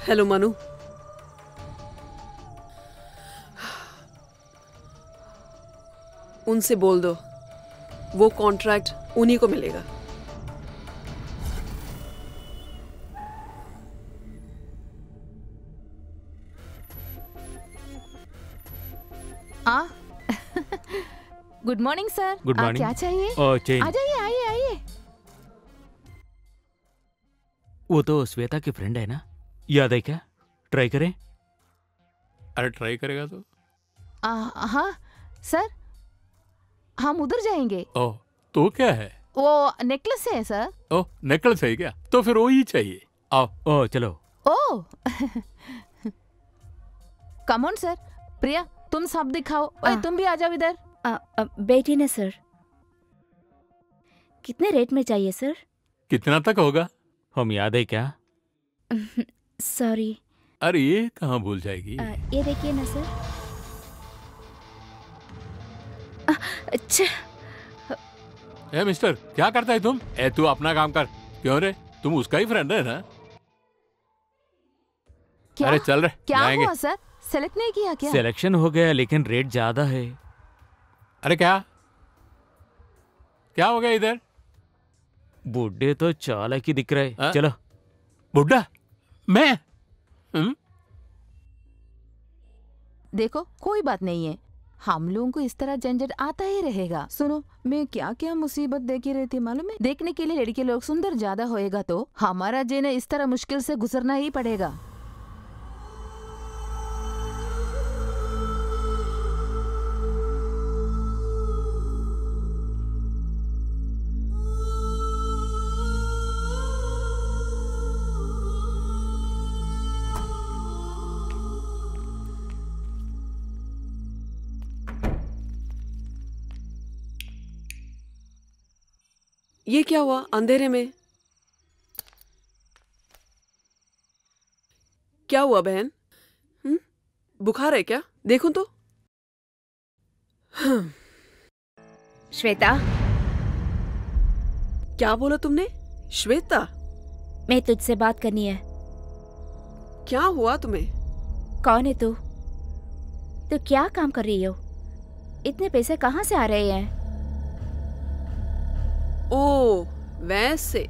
Hello Manu. उनसे बोल दो वो कॉन्ट्रैक्ट उन्हीं को मिलेगा। Good morning sir. Good morning. क्या चाहिए? चेन। आ जाइए, आइए आइए। वो तो श्वेता की फ्रेंड है ना, याद है क्या? ट्राई करें? अरे ट्राई करेगा तो? हाँ सर, हम उधर जाएंगे। ओह, तो क्या है? वो नेकलेस है सर। ओह, नेकलेस है क्या? तो फिर वो ही चाहिए। आओ। ओह चलो। ओह कम ऑन सर। प्रिया तुम सब दिखाओ। ओए तुम भी आ जाओ इधर। बेटी ने सर, कितने रेट में चाहिए सर? कितना तक होगा? हम याद है क्या? सॉरी। अरे ये कहाँ भूल जाएगी? ये देखिए ना सर। अच्छा। ए मिस्टर, क्या करता है तुम? तू अपना काम कर। क्यों रे, तुम उसका ही फ्रेंड है ना? क्या? अरे चल रे, क्या जाएंगे। हुआ सर? सेलेक्ट नहीं किया क्या? सिलेक्शन हो गया लेकिन रेट ज्यादा है। अरे क्या क्या हो गया इधर? बुड्ढे तो चालाक ही दिख रहे। चलो। बुड्ढा? मैं? देखो कोई बात नहीं है, हम लोगों को इस तरह झंझट आता ही रहेगा। सुनो, मैं क्या क्या मुसीबत देखी रहती मालूम है? देखने के लिए लड़के लोग सुंदर ज्यादा होएगा तो हमारा जीना इस तरह मुश्किल से गुजरना ही पड़ेगा। ये क्या हुआ अंधेरे में? क्या हुआ बहन? बुखार है क्या? देखूं तो। श्वेता। क्या बोला तुमने? श्वेता? मैं तुझसे बात करनी है। क्या हुआ तुम्हें? कौन है तू? तू क्या काम कर रही हो? इतने पैसे कहाँ से आ रहे हैं? ओ वैसे।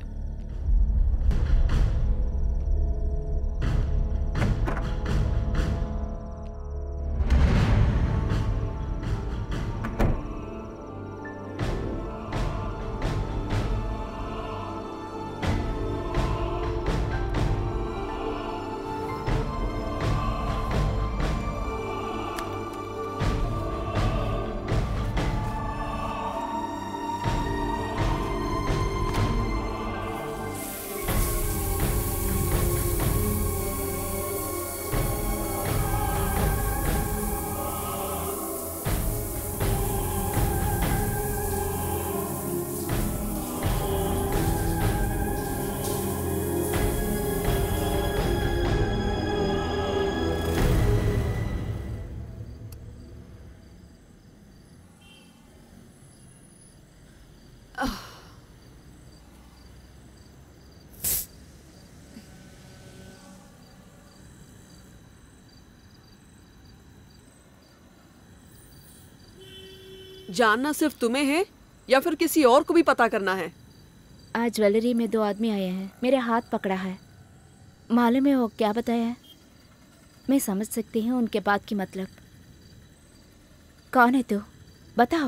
जानना सिर्फ तुम्हें है या फिर किसी और को भी पता करना है? आज ज्वेलरी में 2 आदमी आए हैं, मेरे हाथ पकड़ा है। मालूम है वो क्या बताया है? मैं समझ सकती हूँ उनके बात की मतलब। कौन है तू? बताओ।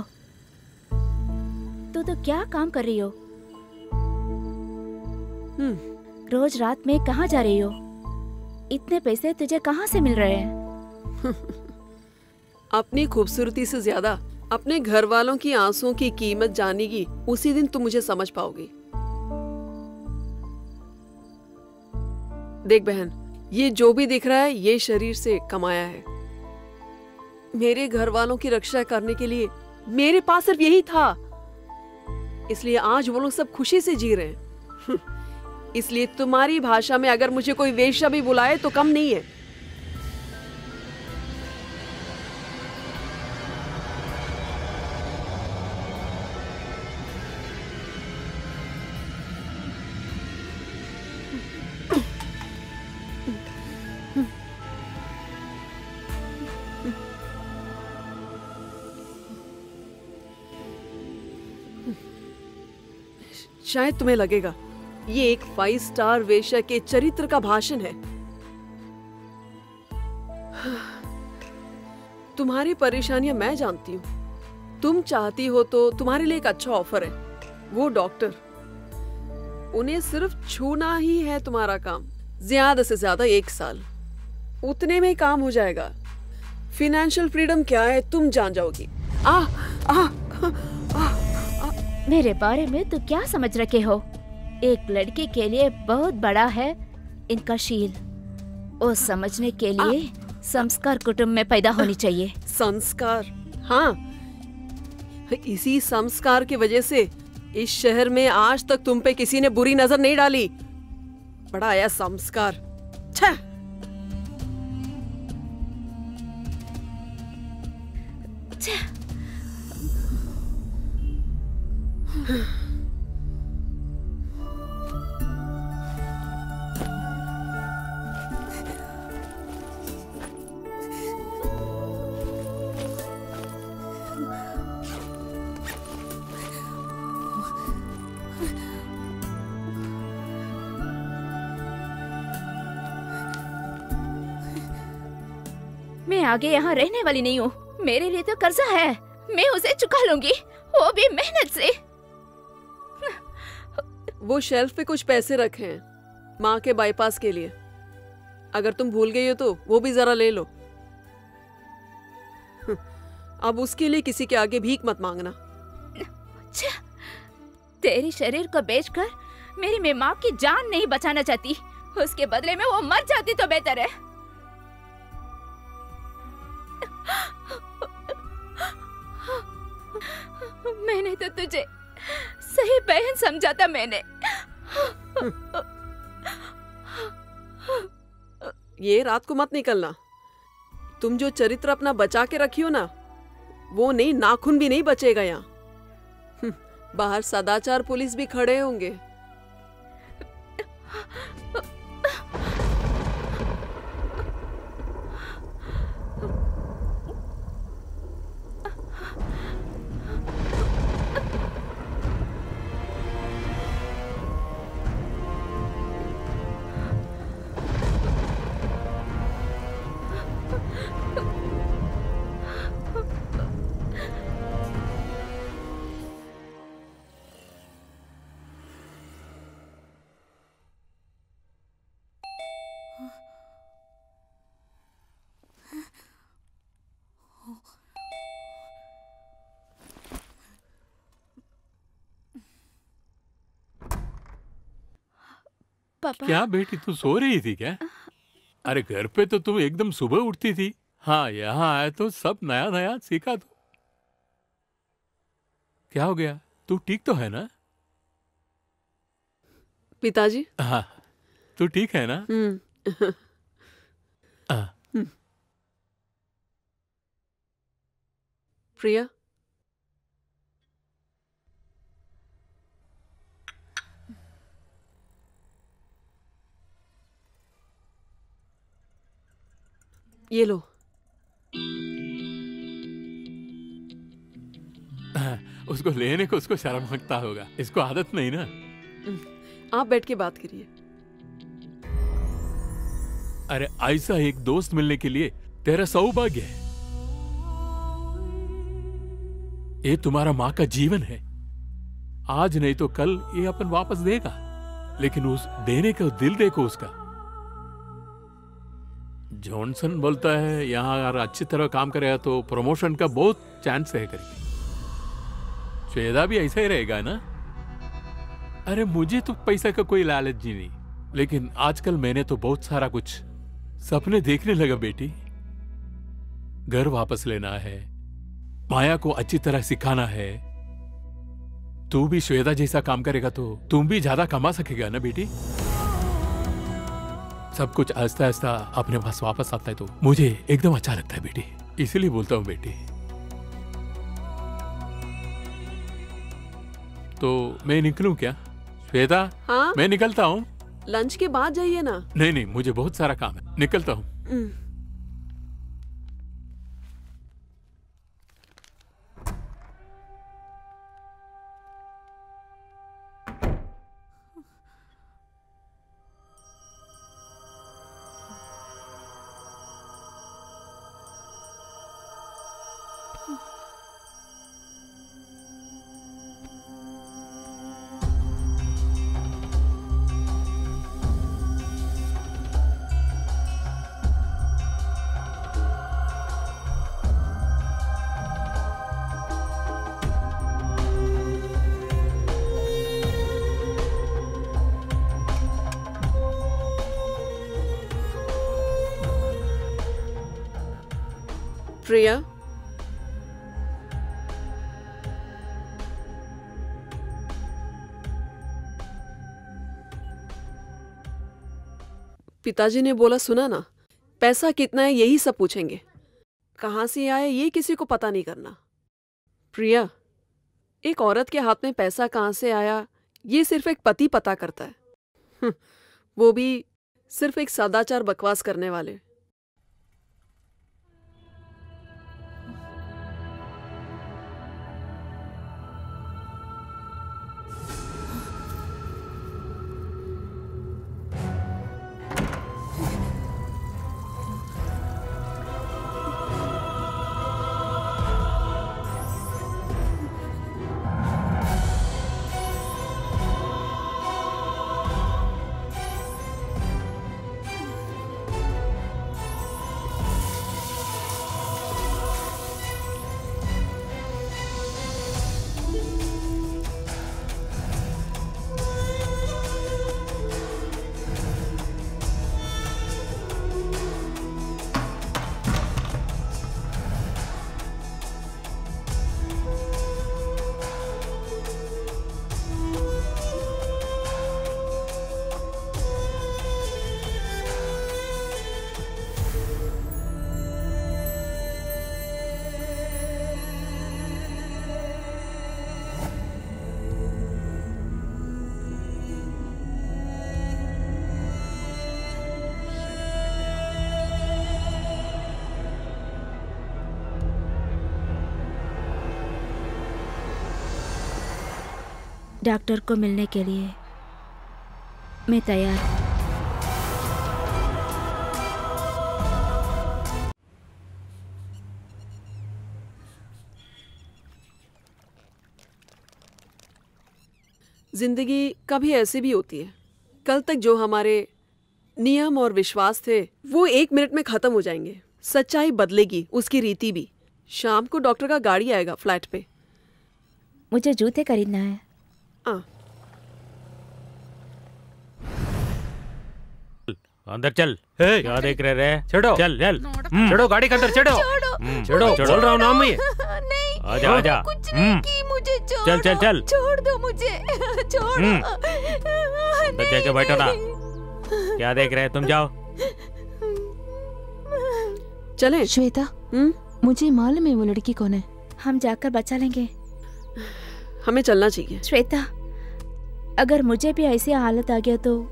तू तो क्या काम कर रही हो? रोज रात में कहाँ जा रही हो? इतने पैसे तुझे कहाँ से मिल रहे हैं? अपनी खूबसूरती से ज्यादा अपने घर वालों की आंसुओं की कीमत जानेगी उसी दिन तुम मुझे समझ पाओगी। देख बहन, ये जो भी दिख रहा है ये शरीर से कमाया है। मेरे घर वालों की रक्षा करने के लिए मेरे पास सिर्फ यही था, इसलिए आज वो लोग सब खुशी से जी रहे हैं। इसलिए तुम्हारी भाषा में अगर मुझे कोई वेश्या भी बुलाए तो कम नहीं है। शायद तुम्हें लगेगा ये एक 5 स्टार वेश्या के चरित्र का भाषण है। तुम्हारी परेशानियां मैं जानती हूँ। तुम चाहती हो तो तुम्हारे लिए एक अच्छा ऑफर है। वो डॉक्टर, उन्हें सिर्फ छूना ही है तुम्हारा काम। ज्यादा से ज्यादा 1 साल, उतने में ही काम हो जाएगा। फिनेंशियल फ्रीडम क्या है तुम जान जाओगी। मेरे बारे में तो क्या समझ रखे हो? एक लड़की के लिए बहुत बड़ा है इनका शील। वो समझने के लिए संस्कार कुटुंब में पैदा होनी चाहिए। संस्कार? हाँ, इसी संस्कार की वजह से इस शहर में आज तक तुम पे किसी ने बुरी नजर नहीं डाली। बड़ा आया संस्कार। छह। मैं आगे यहाँ रहने वाली नहीं हूँ। मेरे लिए तो कर्जा है, मैं उसे चुका लूंगी, वो भी मेहनत से। वो शेल्फ पे कुछ पैसे रखे हैं माँ के बाईपास के लिए। अगर तुम भूल गई हो तो वो भी जरा ले लो। अब उसके लिए किसी के आगे भीख मत मांगना। तेरी शरीर को बेचकर मेरी मैं माँ की जान नहीं बचाना चाहती। उसके बदले में वो मर जाती तो बेहतर है। मैंने तो तुझे सही बहन समझा था। मैंने ये रात को मत निकलना। तुम जो चरित्र अपना बचा के रखी हो ना, वो नहीं, नाखून भी नहीं बचेगा यहाँ। बाहर सदाचार पुलिस भी खड़े होंगे। पापा। क्या बेटी, तू सो रही थी क्या? अरे घर पे तो तुम एकदम सुबह उठती थी। हाँ, यहाँ आए तो सब नया नया सीखा। तो क्या हो गया? तू ठीक तो है ना? पिताजी। हाँ, तू ठीक है ना? प्रिया, ये लो। उसको लेने को उसको शर्म लगता होगा। इसको आदत नहीं ना। आप बैठ के बात करिए। अरे ऐसा एक दोस्त मिलने के लिए तेरा सौभाग्य है। ये तुम्हारा माँ का जीवन है। आज नहीं तो कल ये अपन वापस देगा, लेकिन उस देने का दिल देखो उसका। जॉनसन बोलता है यहाँ अगर अच्छी तरह काम करेगा तो प्रमोशन का बहुत चांस है करके। श्वेता भी ऐसा ही रहेगा ना? अरे मुझे तो पैसा का कोई लालच जी नहीं, लेकिन आजकल मैंने तो बहुत सारा कुछ सपने देखने लगा बेटी। घर वापस लेना है, माया को अच्छी तरह सिखाना है। तू भी श्वेता जैसा काम करेगा तो तुम भी ज्यादा कमा सकेगा ना बेटी। सब कुछ आहिस्ता आहिस्ता अपने पास वापस आता है तो मुझे एकदम अच्छा लगता है बेटी। इसीलिए बोलता हूं बेटी। तो मैं निकलूं क्या श्वेता? हाँ? मैं निकलता हूं। लंच के बाद जाइए ना। नहीं नहीं, मुझे बहुत सारा काम है, निकलता हूं। प्रिया, पिताजी ने बोला सुना ना, पैसा कितना है यही सब पूछेंगे, कहाँ से आया ये किसी को पता नहीं करना। प्रिया, एक औरत के हाथ में पैसा कहाँ से आया ये सिर्फ एक पति पता करता है, वो भी सिर्फ एक सदाचार बकवास करने वाले। डॉक्टर को मिलने के लिए मैं तैयार हूँ। जिंदगी कभी ऐसी भी होती है, कल तक जो हमारे नियम और विश्वास थे वो 1 मिनट में खत्म हो जाएंगे। सच्चाई बदलेगी, उसकी रीति भी। शाम को डॉक्टर का गाड़ी आएगा फ्लैट पे। मुझे जूते खरीदना है। अंदर चल। क्या देख रहे रे? चढ़ो चल चल। चढ़ो गाड़ी के अंदर चढ़ो। चढ़ो चढ़ रहा हूँ ना मैं। आजा आजा। कुछ नहीं की, मुझे चल चल चल। छोड़ दो मुझे, छोड़ो। अंदर जाके बैठो ना। क्या देख रहे हैं? तुम जाओ। चले श्वेता, मुझे मालूम है वो लड़की कौन है। हम जाकर बचा लेंगे। हमें चलना चाहिए। श्वेता, अगर मुझे भी ऐसी हालत आ गया तो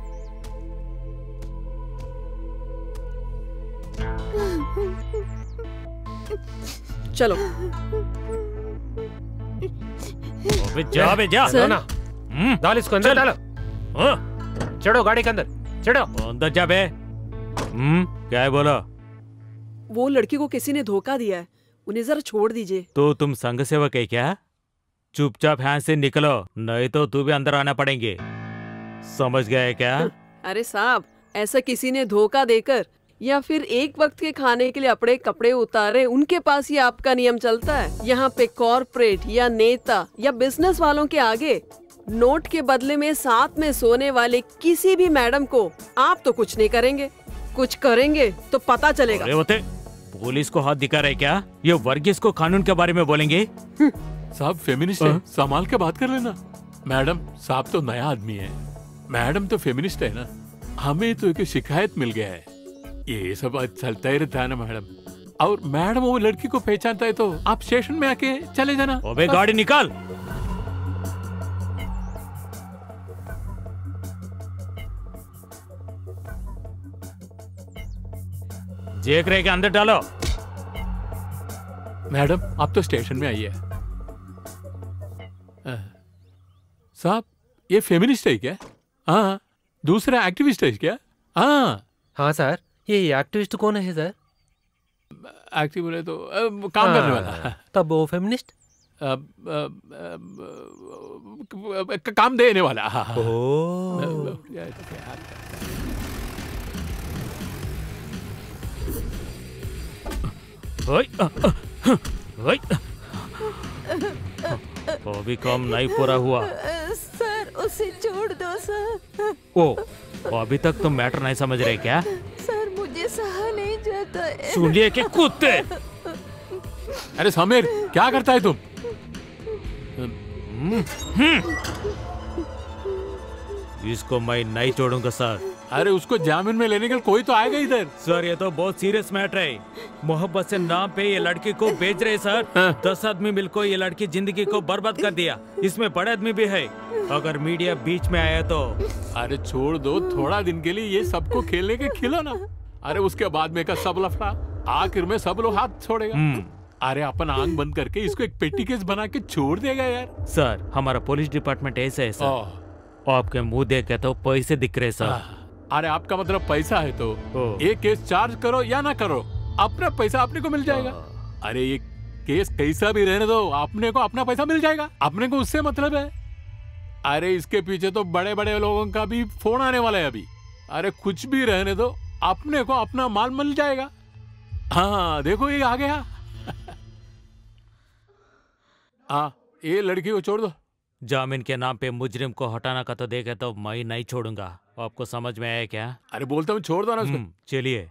चलो। अबे जा बे जा। चलो ना, डाल इसको अंदर डालो। चढ़ो गाड़ी के अंदर, चढ़ो। अंदर जा बे। क्या है बोलो? वो लड़की को किसी ने धोखा दिया है, उन्हें जरा छोड़ दीजिए। तो तुम संघ सेवक है क्या? चुपचाप यहाँ से निकलो, नहीं तो तू भी अंदर आना पड़ेंगे। समझ गए क्या? अरे साहब, ऐसा किसी ने धोखा देकर या फिर एक वक्त के खाने के लिए अपने कपड़े उतारे, उनके पास ये आपका नियम चलता है? यहाँ पे कॉर्पोरेट या नेता या बिजनेस वालों के आगे नोट के बदले में साथ में सोने वाले किसी भी मैडम को आप तो कुछ नहीं करेंगे। कुछ करेंगे तो पता चलेगा। अरे होते पुलिस को हाथ दिखा रहे क्या? ये वर्गीस को कानून के बारे में बोलेंगे? साहब फेमिनिस्ट है, संभाल के बात कर लेना। मैडम साहब तो नया आदमी है, मैडम तो फेमिनिस्ट है ना। हमें तो एक शिकायत मिल गया है, ये सब चलता ही रहता है ना मैडम। और मैडम वो लड़की को पहचानता है तो आप स्टेशन में आके चले जाना। अबे गाड़ी निकाल। देख रहे के अंदर डालो। मैडम आप तो स्टेशन में आइए। साहब ये फेमिनिस्ट है क्या? हाँ। दूसरा एक्टिविस्ट है क्या? हाँ। हाँ सर, ये एक्टिविस्ट कौन है सर? एक्टिव बोले तो काम करने वाला। तब वो फेमिनिस्ट? काम देने वाला। ओह। अभी काम नहीं पूरा हुआ। सर उसे छोड़ दो सर। ओ, अभी तक तुम मैटर नहीं समझ रहे क्या? सर मुझे सहा नहीं जाता है। सुनिए के कुत्ते। अरे समीर क्या करता है तुम? इसको मैं नहीं छोड़ूंगा सर। अरे उसको जामीन में लेने के लिए कोई तो आएगा इधर। सर ये तो बहुत सीरियस मैटर है। मोहब्बत से नाम पे ये लड़की को बेच रहे सर। 10 आदमी मिलकर ये लड़की जिंदगी को बर्बाद कर दिया। इसमें बड़े आदमी भी है। अगर मीडिया बीच में आया तो। अरे छोड़ दो, थोड़ा दिन के लिए ये सबको खेलने के खिलौना। अरे उसके बाद में का सब लफड़ा, आखिर में सब लोग हाथ छोड़ेगा। अरे अपन आंख बंद करके इसको एक पेटी केस बना के छोड़ देगा यार। सर हमारा पुलिस डिपार्टमेंट ऐसा है सर। आपके मुंह देखे तो पैसे दिख रहे सर। अरे आपका मतलब पैसा है तो ये केस चार्ज करो या ना करो, अपना पैसा अपने को मिल जाएगा। अरे ये केस कैसा भी रहने दो, अपने को अपना पैसा मिल जाएगा। अपने को उससे मतलब है। अरे इसके पीछे तो बड़े बड़े लोगों का भी फोन आने वाला है अभी। अरे कुछ भी रहने दो, अपने को अपना माल मिल जाएगा। हाँ देखो ये आ गया। हाँ ये लड़की को छोड़ दो। जामीन के नाम पे मुजरिम को हटाना का तो देखे तो मैं नहीं छोड़ूंगा। आपको समझ में आया क्या? अरे बोलता हूँ छोड़ दो ना उसको। चलिए।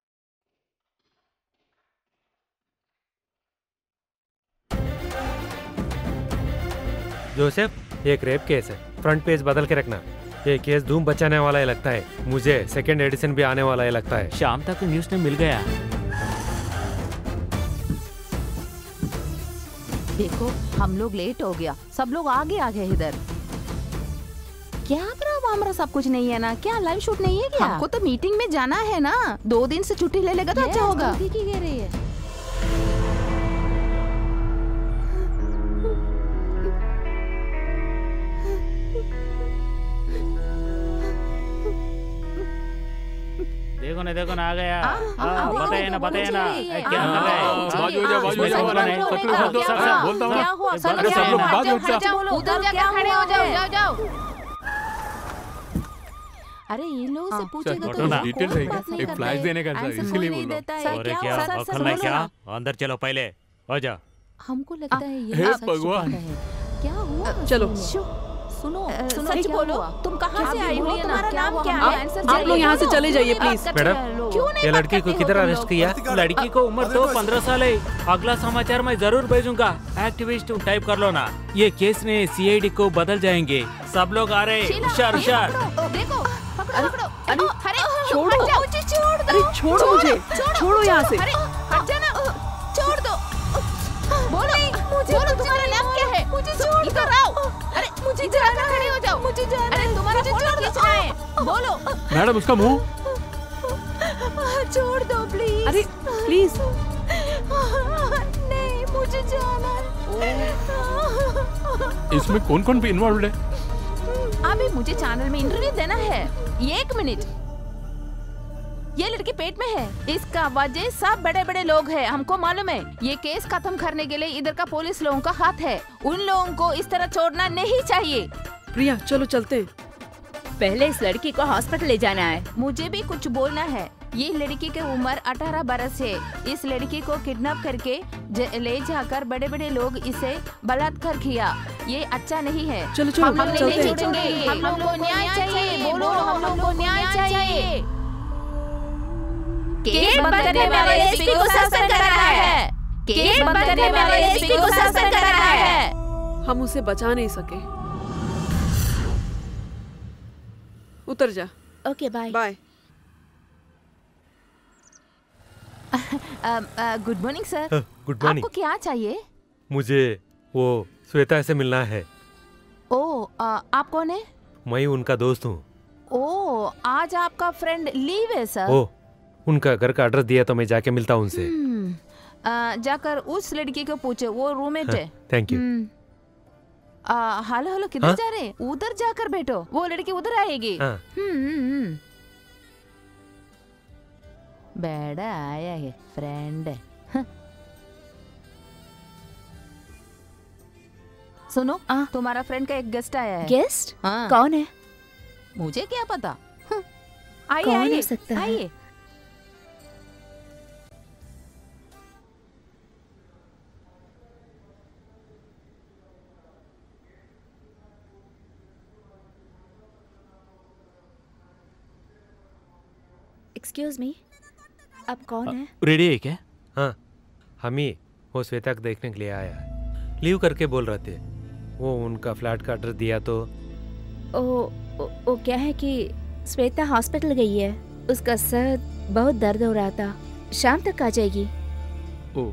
जोसेफ एक रेप केस है, फ्रंट पेज बदल के रखना। ये केस धूम बचाने वाला है लगता है। मुझे सेकंड एडिशन भी आने वाला है लगता है। शाम तक न्यूज में मिल गया। देखो हम लोग लेट हो गया, सब लोग आगे आ गए इधर। क्या हमारा सब कुछ नहीं है ना? क्या लाइव शूट नहीं है क्या? हमको तो मीटिंग में जाना है ना। 2 दिन से छुट्टी ले लेगा तो अच्छा होगा। ठीक ही कह रही है। देखो ना आ गया। बताइए ना क्या कर रहा है? बाजू हो जाओ बोलता हूँ। क्या हुआ? सब लोग बाजू हो जाओ। उधर जाकर खड़े हो जाओ। जाओ। अरे ये लोग से पूछेगा तो डिटेल रहेगा। एक फ्लैश देने का सर, इसीलिए बोल रहा हूँ। और क्या अकल नहीं क्या? अंदर चलो पहले। आ जा। हमको लगता है ये हे सच भगवान। क्या हुआ? चलो सुनो सच बोलो, तुम कहाँ से आई हो? तुम्हारा नाम क्या है? आप लोग यहाँ से चले जाइए प्लीज। मैडम ये लड़की को किधर अरेस्ट किया? लड़की को उम्र तो 15 साल है। अगला समाचार मैं जरूर भेजूंगा। एक्टिविस्ट टाइप कर लो ना। ये केस ने सीआईडी को बदल जाएंगे। सब लोग आ रहे। हुशार। देखो पकड़ो। अरे छोड़ो। अरे छोड़ो मुझे। छोड़ो यहाँ से। हट जाना। छोड़ दो। बोलो तुम्हारा नाम क्या है? मुझे छोड़ इधर आओ। अरे मुझे जाना, खड़े हो जाओ। मुझे जाना। अरे तुम्हारा फोटो खींचना है। बोलो। मैडम उसका मुंह छोड़ दो प्लीज। अरे प्लीज। नहीं मुझे जाना है। इसमें कौन भी इन्वॉल्व है? अभी मुझे चैनल में इंटरव्यू देना है। 1 मिनट। ये लड़की पेट में है, इसका वजह सब बड़े बड़े लोग हैं, हमको मालूम है। ये केस खत्म करने के लिए इधर का पुलिस लोगों का हाथ है। उन लोगों को इस तरह छोड़ना नहीं चाहिए। प्रिया चलो चलते हैं। पहले इस लड़की को हॉस्पिटल ले जाना है। मुझे भी कुछ बोलना है। ये लड़की की उम्र 18 बरस है। इस लड़की को किडनैप करके ले जाकर बड़े बड़े लोग इसे बलात्कार किया। ये अच्छा नहीं है। चलो हम लोग चलते नहीं हैं। छोड़ेंगे। हम लोग को न्याय चाहिए। बोलो हम लोग को न्याय चाहिए। केस बंद करने वाले एसपी को सस्पेंड कर रहा है। केस बंद करने वाले एसपी को सस्पेंड कर रहा है। हम उसे बचा नहीं सके। उतर जा। Okay bye. Bye. Good morning sir. Good morning. आपको क्या चाहिए? मुझे वो श्वेता से मिलना है। ओ आप कौन है? मैं उनका दोस्त हूँ। ओ आज आपका फ्रेंड लीव है सर। ओ उनका घर का एड्रेस दिया तो मैं जाके मिलता हूँ उनसे। जाकर उस लड़की को पूछो, वो रूममेट है। Thank you. हेलो किधर जा रहे? उधर जाकर बैठो, वो लड़की उधर आएगी। बेड़ा आया है, फ्रेंड है। सुनो, तुम्हारा फ्रेंड का एक गेस्ट आया है। गेस्ट? हाँ। कौन है? मुझे क्या पता। आइए कौन हो आइए सकता है? आइए। एक्सक्यूज मी, आप कौन है? रेडी है क्या? हाँ, हम ही वो श्वेता को देखने के लिए आया है। लीव करके बोल रहे थे। वो उनका फ्लैट का एड्रेस दिया तो ओ क्या है कि श्वेता हॉस्पिटल गई है, उसका सर बहुत दर्द हो रहा था, शाम तक आ जाएगी। ओ,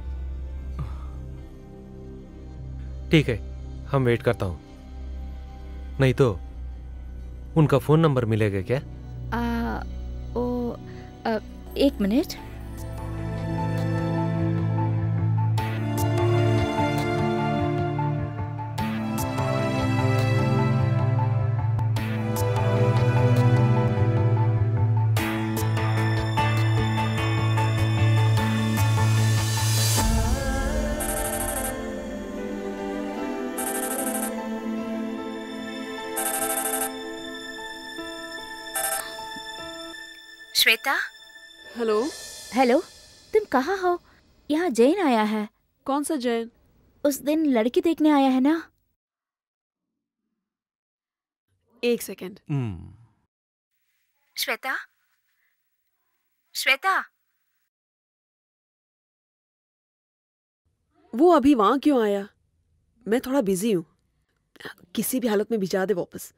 ठीक है, हम वेट करता हूँ। नहीं तो उनका फोन नंबर मिलेगा क्या? एक मिनट। श्वेता। हेलो। हेलो, तुम कहाँ हो? यहाँ जैन आया है। कौन सा जैन? उस दिन लड़की देखने आया है ना? एक सेकेंड। श्वेता, श्वेता। वो अभी वहां क्यों आया? मैं थोड़ा बिजी हूँ, किसी भी हालत में भिजा दे वापस।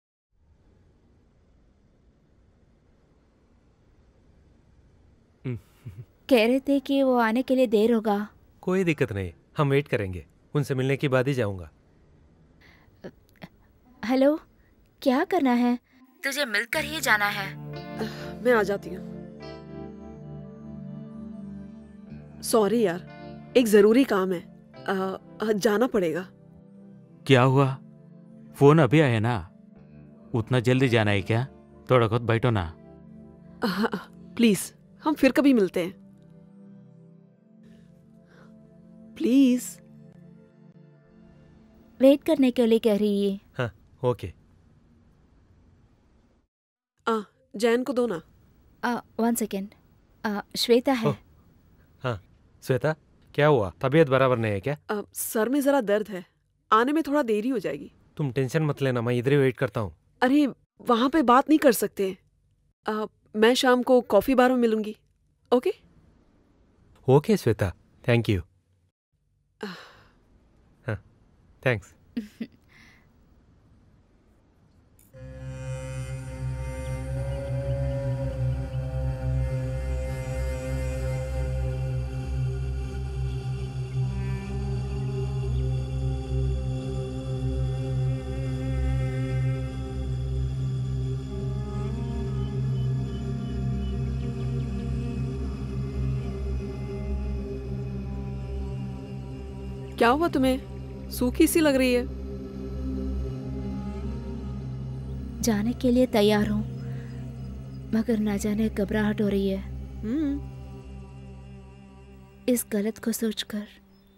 कह रहे थे कि वो आने के लिए देर होगा। कोई दिक्कत नहीं, हम वेट करेंगे। उनसे मिलने के बाद ही जाऊंगा। हेलो, क्या करना है? तुझे मिलकर ही जाना है। मैं आ जाती हूँ। सॉरी यार, एक जरूरी काम है, जाना पड़ेगा। क्या हुआ? फोन अभी आया ना, उतना जल्दी जाना है क्या? थोड़ा खुद बैठो ना। प्लीज, हम फिर कभी मिलते हैं, प्लीज। वेट करने के लिए कह रही है। हाँ, ओके। जैन को दो ना। 1 सेकेंड। श्वेता है। हाँ, श्वेता, क्या हुआ? तबीयत बराबर नहीं है क्या? सर में जरा दर्द है, आने में थोड़ा देरी हो जाएगी। तुम टेंशन मत लेना, मैं इधर ही वेट करता हूँ। अरे वहां पे बात नहीं कर सकते। मैं शाम को कॉफी बार में मिलूंगी। Okay? Okay Shweta, thank you. हाँ, थैंक्स। क्या हुआ तुम्हें? सूखी सी लग रही है। जाने के लिए तैयार हूँ, मगर ना जाने घबराहट हो रही है इस गलत को सोचकर।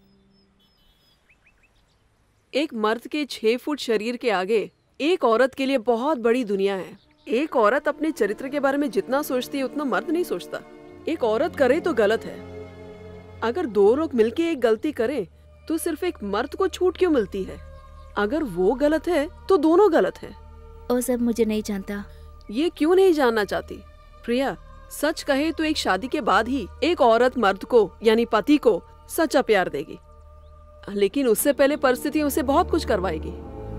एक मर्द के 6 फुट शरीर के आगे एक औरत के लिए बहुत बड़ी दुनिया है। एक औरत अपने चरित्र के बारे में जितना सोचती है उतना मर्द नहीं सोचता। एक औरत करे तो गलत है, अगर 2 लोग मिलके एक गलती करें तो सिर्फ एक मर्द को छूट क्यों मिलती है? अगर वो गलत है तो दोनों गलत है। वो सब मुझे नहीं जानता। ये क्यों नहीं जानना चाहती? प्रिया, सच कहे तो एक शादी के बाद ही एक औरत मर्द को यानी पति को सच्चा प्यार देगी, लेकिन उससे पहले परिस्थिति उसे बहुत कुछ करवाएगी।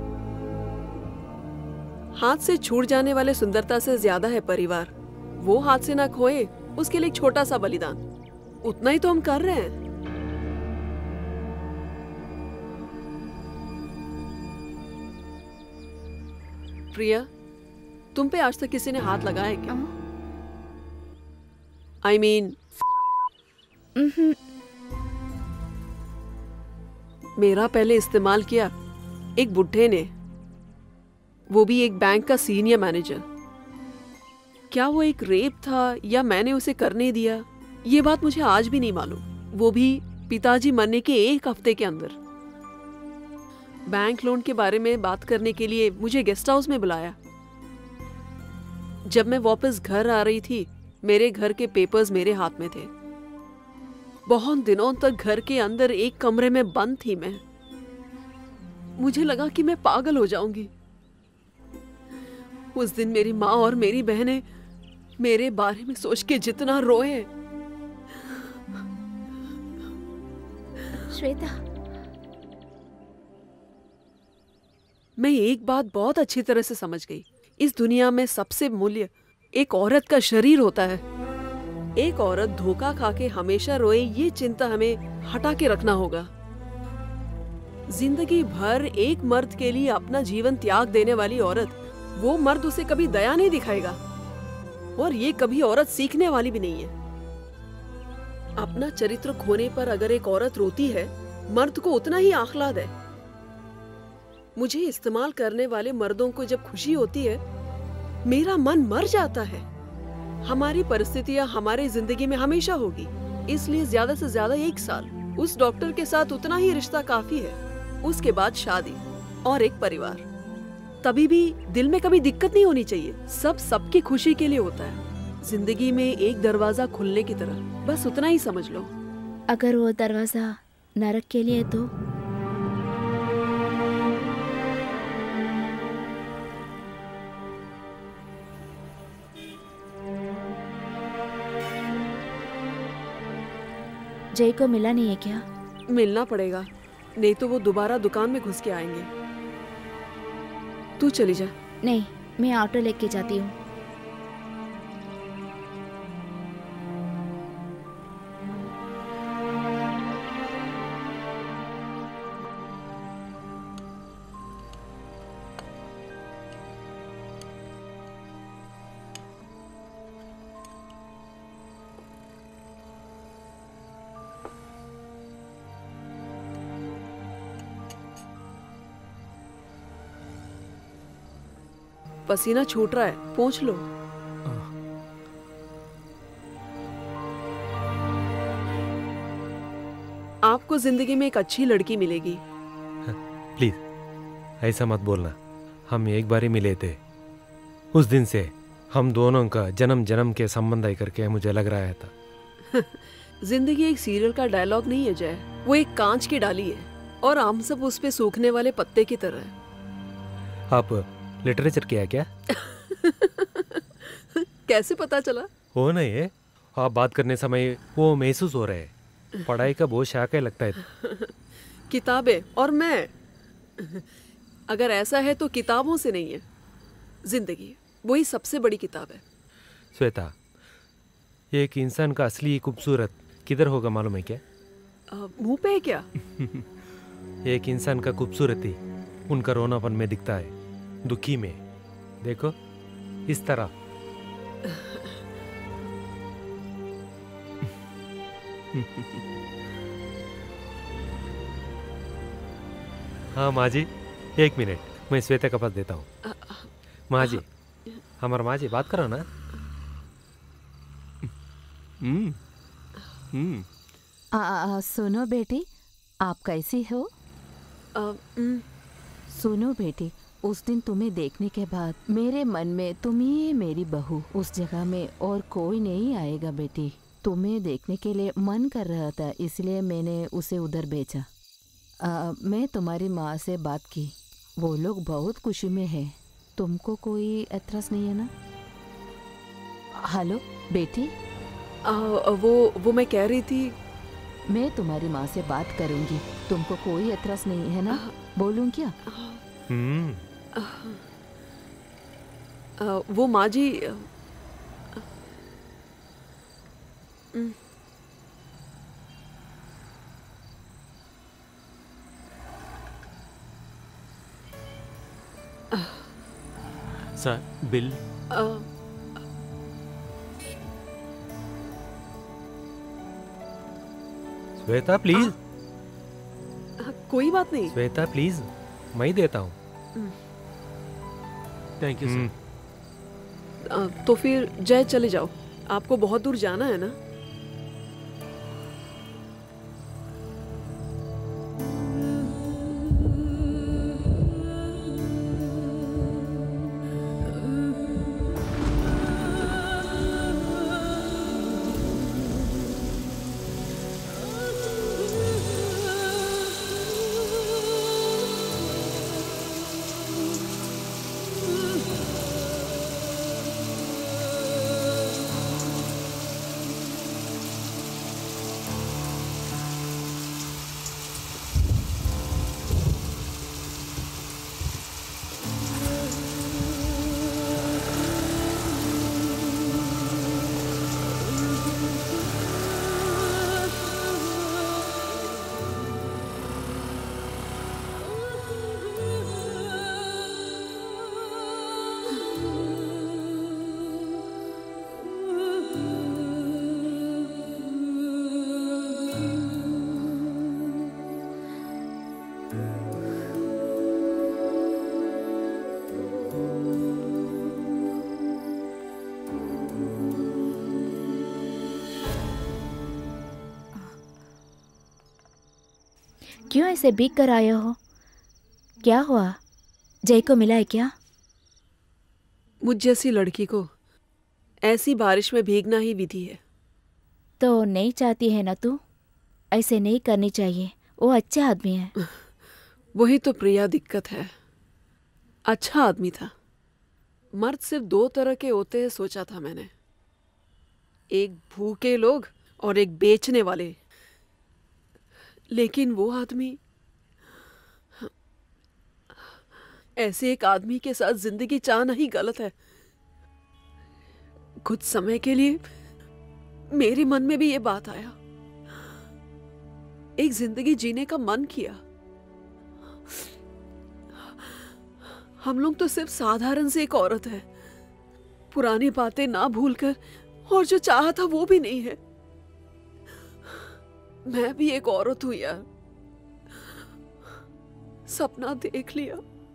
हाथ से छूट जाने वाले सुंदरता से ज्यादा है परिवार। वो हाथ से ना खोए उसके लिए एक छोटा सा बलिदान, उतना ही तो हम कर रहे हैं। प्रिया, तुम पे आज तक किसी ने हाथ लगाया है क्या? I mean, मेरा पहले इस्तेमाल किया एक बुढ़े ने, वो भी एक बैंक का सीनियर मैनेजर। क्या वो एक रेप था या मैंने उसे करने दिया, ये बात मुझे आज भी नहीं मालूम, वो भी पिताजी मरने के 1 हफ्ते के अंदर। बैंक लोन के बारे में बात करने के लिए मुझे गेस्ट हाउस में बुलाया। जब मैं वापस घर आ रही थी, मेरे घर के पेपर्स मेरे हाथ में थे। बहुत दिनों तक घर के अंदर एक कमरे में बंद थी मैं। मुझे लगा कि मैं पागल हो जाऊंगी। उस दिन मेरी माँ और मेरी बहनें मेरे बारे में सोच के जितना रोए। श्वेता, मैं एक बात बहुत अच्छी तरह से समझ गई, इस दुनिया में सबसे मूल्य एक औरत का शरीर होता है। एक औरत धोखा खा के हमेशा रोए, ये चिंता हमें हटा के रखना होगा। जिंदगी भर एक मर्द के लिए अपना जीवन त्याग देने वाली औरत, वो मर्द उसे कभी दया नहीं दिखाएगा, और ये कभी औरत सीखने वाली भी नहीं है। अपना चरित्र खोने पर अगर एक औरत रोती है, मर्द को उतना ही आह्लाद है। मुझे इस्तेमाल करने वाले मर्दों को जब खुशी होती है, मेरा मन मर जाता है। हमारी परिस्थितियां हमारे जिंदगी में हमेशा होगी, इसलिए ज्यादा से ज्यादा 1 साल उस डॉक्टर के साथ उतना ही रिश्ता काफी है। उसके बाद शादी और एक परिवार। तभी भी दिल में कभी दिक्कत नहीं होनी चाहिए। सब सबकी खुशी के लिए होता है, जिंदगी में एक दरवाजा खुलने की तरह, बस उतना ही समझ लो। अगर वो दरवाजा नरक के लिए तो जय को मिला नहीं है क्या? मिलना पड़ेगा, नहीं तो वो दोबारा दुकान में घुस के आएंगे। तू चली जा। नहीं, मैं ऑटो लेके जाती हूँ। पसीना छूट रहा है, पोंछ लो। आपको जिंदगी में एक अच्छी लड़की मिलेगी। प्लीज ऐसा मत बोलना, हम एक बार ही मिले थे। उस दिन से हम दोनों का जन्म जन्म के संबंध है करके मुझे लग रहा था। जिंदगी एक सीरियल का डायलॉग नहीं है जय, वो एक कांच की डाली है और हम सब उस पे सूखने वाले पत्ते की तरह है। आप लिटरेचर किया क्या? कैसे पता चला? हो नहीं है, आप बात करने समय वो महसूस हो रहे है। पढ़ाई का बहुत शाख है लगता है। किताबें और मैं, अगर ऐसा है तो किताबों से नहीं है, जिंदगी वही सबसे बड़ी किताब है। श्वेता, एक इंसान का असली खूबसूरत किधर होगा मालूम है क्या? मुंह पे है क्या? एक इंसान का खूबसूरती उनका रोनापन में दिखता है, दुखी में। देखो इस तरह। हाँ माँ जी, 1 मिनट, मैं श्वेता का पास देता हूँ। माँ जी, हमारा माँ जी बात करो ना। सुनो बेटी, आप कैसी हो? सुनो बेटी, उस दिन तुम्हें देखने के बाद मेरे मन में तुम ही मेरी बहू, उस जगह में और कोई नहीं आएगा बेटी। तुम्हें देखने के लिए मन कर रहा था, इसलिए मैंने उसे उधर भेजा। मैं तुम्हारी माँ से बात की, वो लोग बहुत खुशी में है। तुमको कोई एतराज नहीं है ना? हेलो बेटी। वो मैं कह रही थी, मैं तुम्हारी माँ से बात करूंगी, तुमको कोई एतराज नहीं है ना? बोलूं क्या? वो माँ जी, सर बिल। श्वेता प्लीज। कोई बात नहीं। श्वेता प्लीज, मैं ही देता हूँ। Thank you sir. तो फिर जय चले जाओ, आपको बहुत दूर जाना है ना। क्यों ऐसे भीग कर आए हो? क्या हुआ? जय को मिला है क्या? मुझ जैसी लड़की को ऐसी बारिश में भीगना ही विधि है। तो नहीं चाहती है ना तू? ऐसे नहीं करनी चाहिए, वो अच्छा आदमी है। वही तो प्रिया दिक्कत है। अच्छा आदमी था। मर्द सिर्फ 2 तरह के होते हैं सोचा था मैंने, एक भूखे लोग और एक बेचने वाले। लेकिन वो आदमी, ऐसे एक आदमी के साथ जिंदगी चाहना ही गलत है। कुछ समय के लिए मेरे मन में भी ये बात आया, एक जिंदगी जीने का मन किया। हम लोग तो सिर्फ साधारण से एक औरत है, पुरानी बातें ना भूलकर, और जो चाहा था वो भी नहीं है। मैं भी एक औरत हूं यार, सपना देख लिया।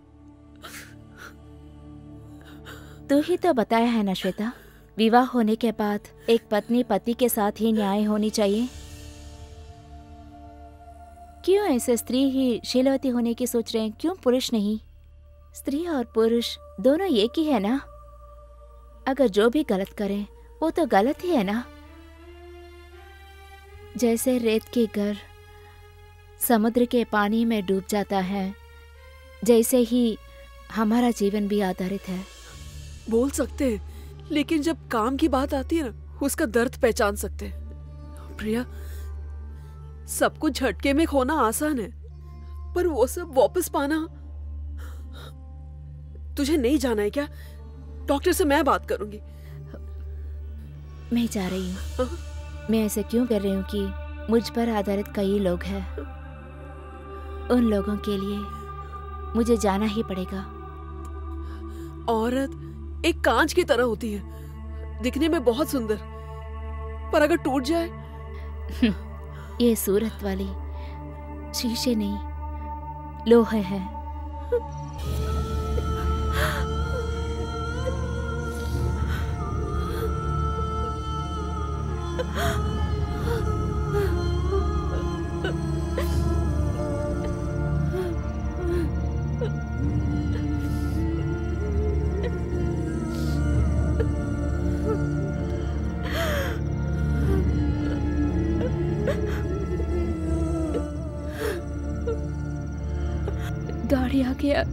तू ही तो बताया है ना श्वेता, विवाह होने के बाद एक पत्नी पति के साथ ही न्याय होनी चाहिए। क्यों ऐसे स्त्री ही शीलवती होने की सोच रहे हैं? क्यों पुरुष नहीं? स्त्री और पुरुष दोनों एक ही है ना। अगर जो भी गलत करें वो तो गलत ही है ना। जैसे रेत के घर समुद्र के पानी में डूब जाता है, जैसे ही हमारा जीवन भी आधारित है। बोल सकते हैं, लेकिन जब काम की बात आती है ना, उसका दर्द पहचान सकते हैं। प्रिया, सब कुछ झटके में खोना आसान है, पर वो सब वापस पाना। तुझे नहीं जाना है क्या? डॉक्टर से मैं बात करूंगी। मैं जा रही हूँ। मैं ऐसे क्यों कर रही हूँ कि मुझ पर आधारित कई लोग हैं, उन लोगों के लिए मुझे जाना ही पड़ेगा। औरत एक कांच की तरह होती है, दिखने में बहुत सुंदर, पर अगर टूट जाए। ये सूरत वाली शीशे नहीं, लोहे हैं। गाड़ी आ गया।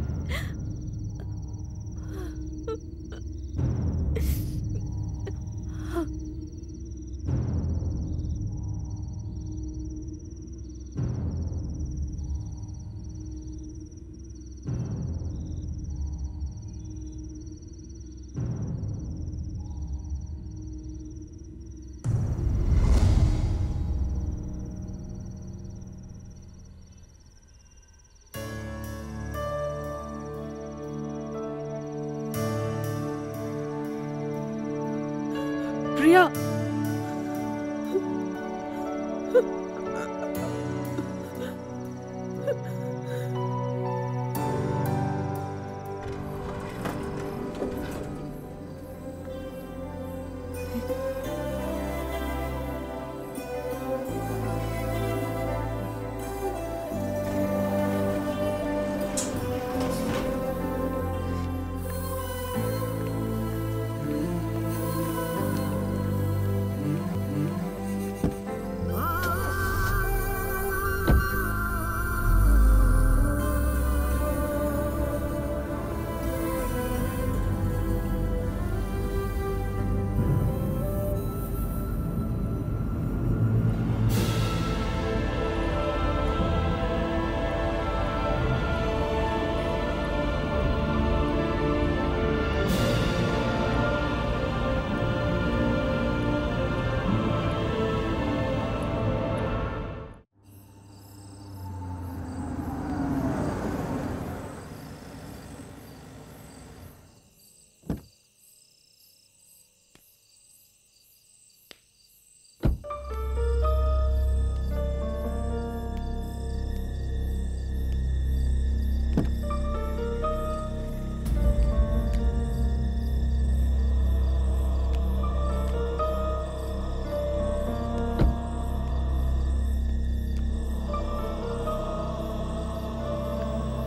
प्रिया,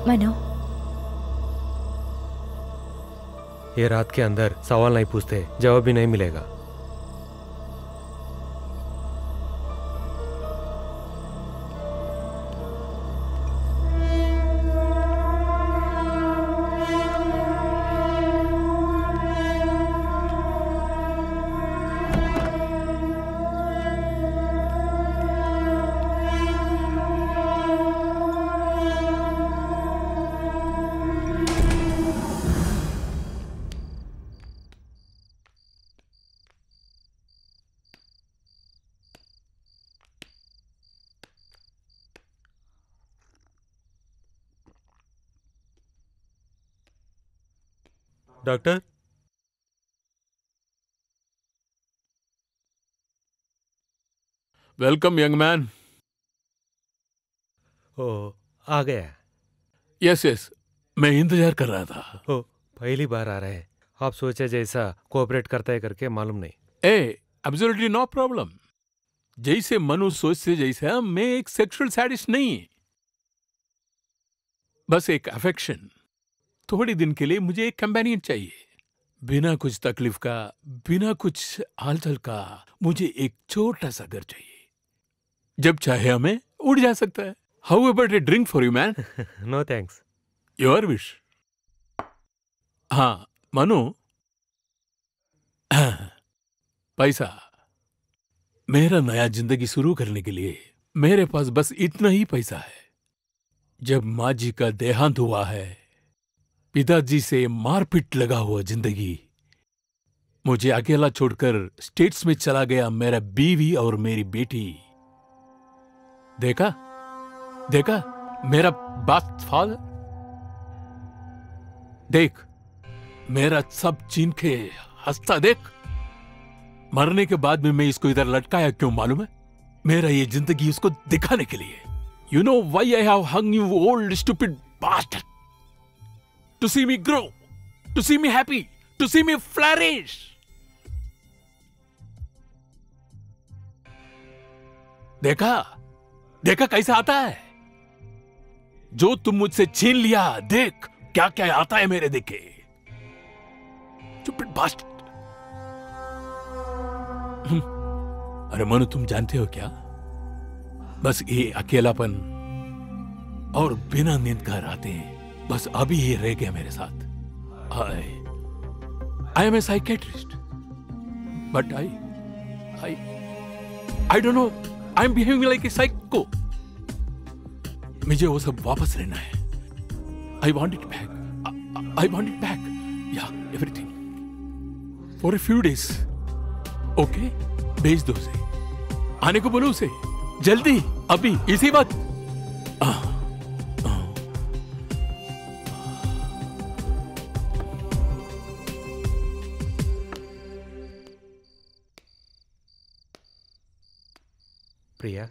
मनु, ये रात के अंदर सवाल नहीं पूछते, जवाब भी नहीं मिलेगा। Doctor, welcome young man. ओ आ गया। यस यस, मैं इंतजार कर रहा था। ओ पहली बार आ रहे हैं। आप सोचे जैसा कोऑपरेट करता है करके मालूम नहीं। Absolutely no problem. जैसे मनु सोचते जैसे मैं एक सेक्सुअल सैडिस्ट नहीं, बस एक अफेक्शन। थोड़ी दिन के लिए मुझे एक कंपेनियन चाहिए, बिना कुछ तकलीफ का, बिना कुछ हालचाल का। मुझे एक छोटा सा घर चाहिए, जब चाहे हमें उड़ जा सकता है। How about a drink for you man? No thanks. Your wish. हाँ मनु, पैसा। मेरा नया जिंदगी शुरू करने के लिए मेरे पास बस इतना ही पैसा है। जब माँ जी का देहांत हुआ है, पिताजी से मारपीट लगा हुआ जिंदगी, मुझे अकेला छोड़कर स्टेट्स में चला गया मेरा बीवी और मेरी बेटी। देखा देखा मेरा बात फादर। देख मेरा सब चीन के हंसता देख। मरने के बाद में मैं इसको इधर लटकाया क्यों मालूम है? मेरा ये जिंदगी उसको दिखाने के लिए। You know why I have hung you old stupid bastard? To see me grow, to see me happy, to see me flourish. देखा देखा कैसा आता है? जो तुम मुझसे छीन लिया, देख क्या क्या आता है मेरे देखे। Stupid bastard. अरे मनु, तुम जानते हो क्या? बस ये अकेलापन और बिना नींद का रातें, बस अभी ये रह गया मेरे साथ। I am a psychiatrist, but I don't know. I am behaving like a psycho. मुझे वो सब वापस लेना है। I want it back. I want it back. Yeah, everything. For a few days. Okay? भेज दो उसे। आने को बोलो उसे। जल्दी, अभी, इसी वक्त। प्रिया,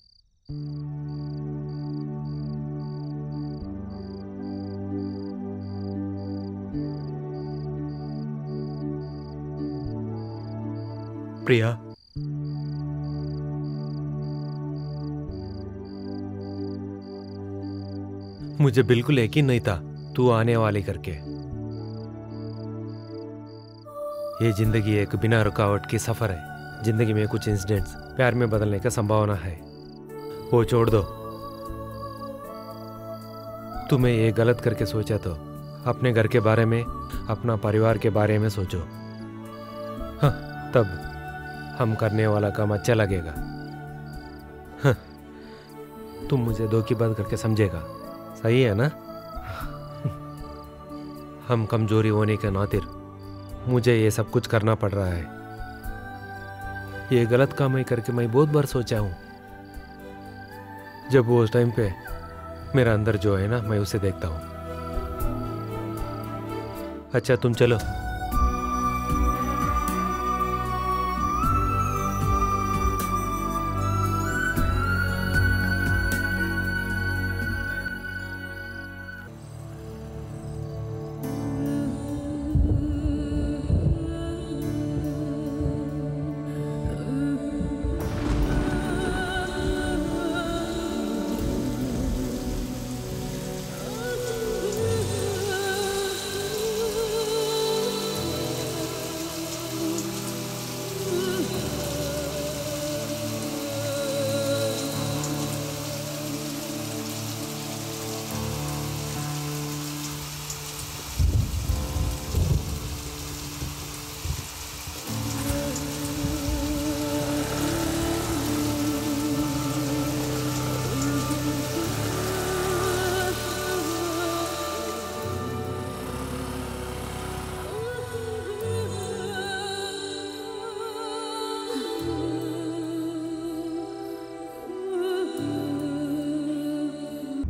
प्रिया, मुझे बिल्कुल यकीन नहीं था तू आने वाली करके। ये जिंदगी एक बिना रुकावट की सफर है। जिंदगी में कुछ इंसिडेंट्स प्यार में बदलने का संभावना है, वो छोड़ दो। तुम्हें ये गलत करके सोचा तो अपने घर के बारे में, अपना परिवार के बारे में सोचो। हाँ, तब हम करने वाला काम अच्छा लगेगा। हाँ, तुम मुझे धोखेबाज करके समझेगा, सही है ना? हम कमजोरी होने के नाते मुझे ये सब कुछ करना पड़ रहा है। ये गलत काम है करके मैं बहुत बार सोचा हूँ। जब वो उस टाइम पे मेरा अंदर जो है ना, मैं उसे देखता हूँ। अच्छा तुम चलो।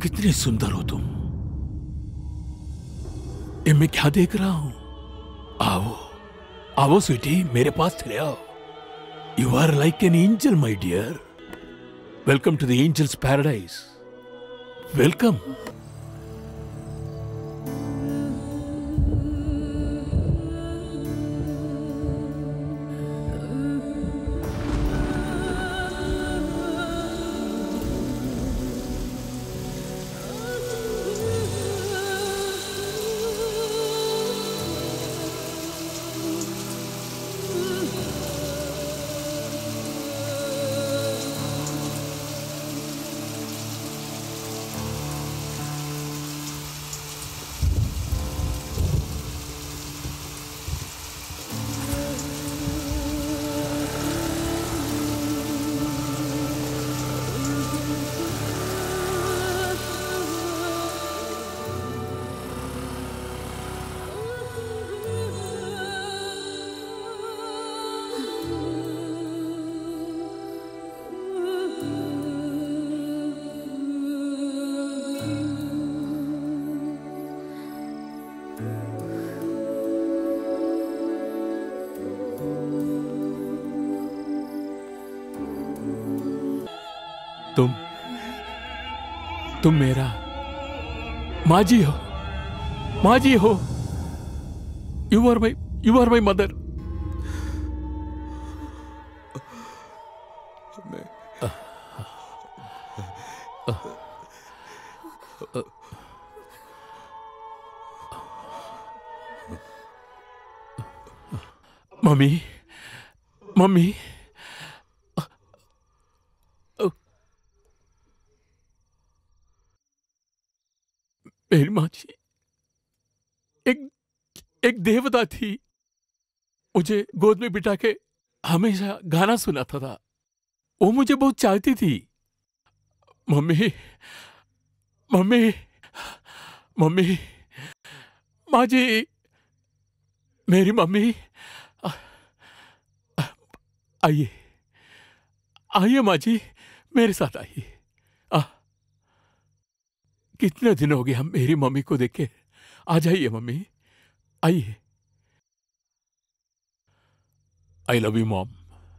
कितनी सुंदर हो तुम। ये मैं क्या देख रहा हूं? आओ आओ स्वीटी, मेरे पास चले आओ। You are like an angel my dear. Welcome to the angels paradise. Welcome. तुम मेरा माँ जी हो, माँ जी हो। You are my mother. Mummy mummy, मेरी माँ जी एक देवता थी। मुझे गोद में बिठा के हमेशा गाना सुनाता था। वो मुझे बहुत चाहती थी। मम्मी मम्मी मम्मी, माँ जी, मेरी मम्मी, आइए आइए माँ जी, मेरे साथ आइए। कितने दिन हो गए हम मेरी मम्मी को देखे। आ जाइए मम्मी, आइए। I love you mom.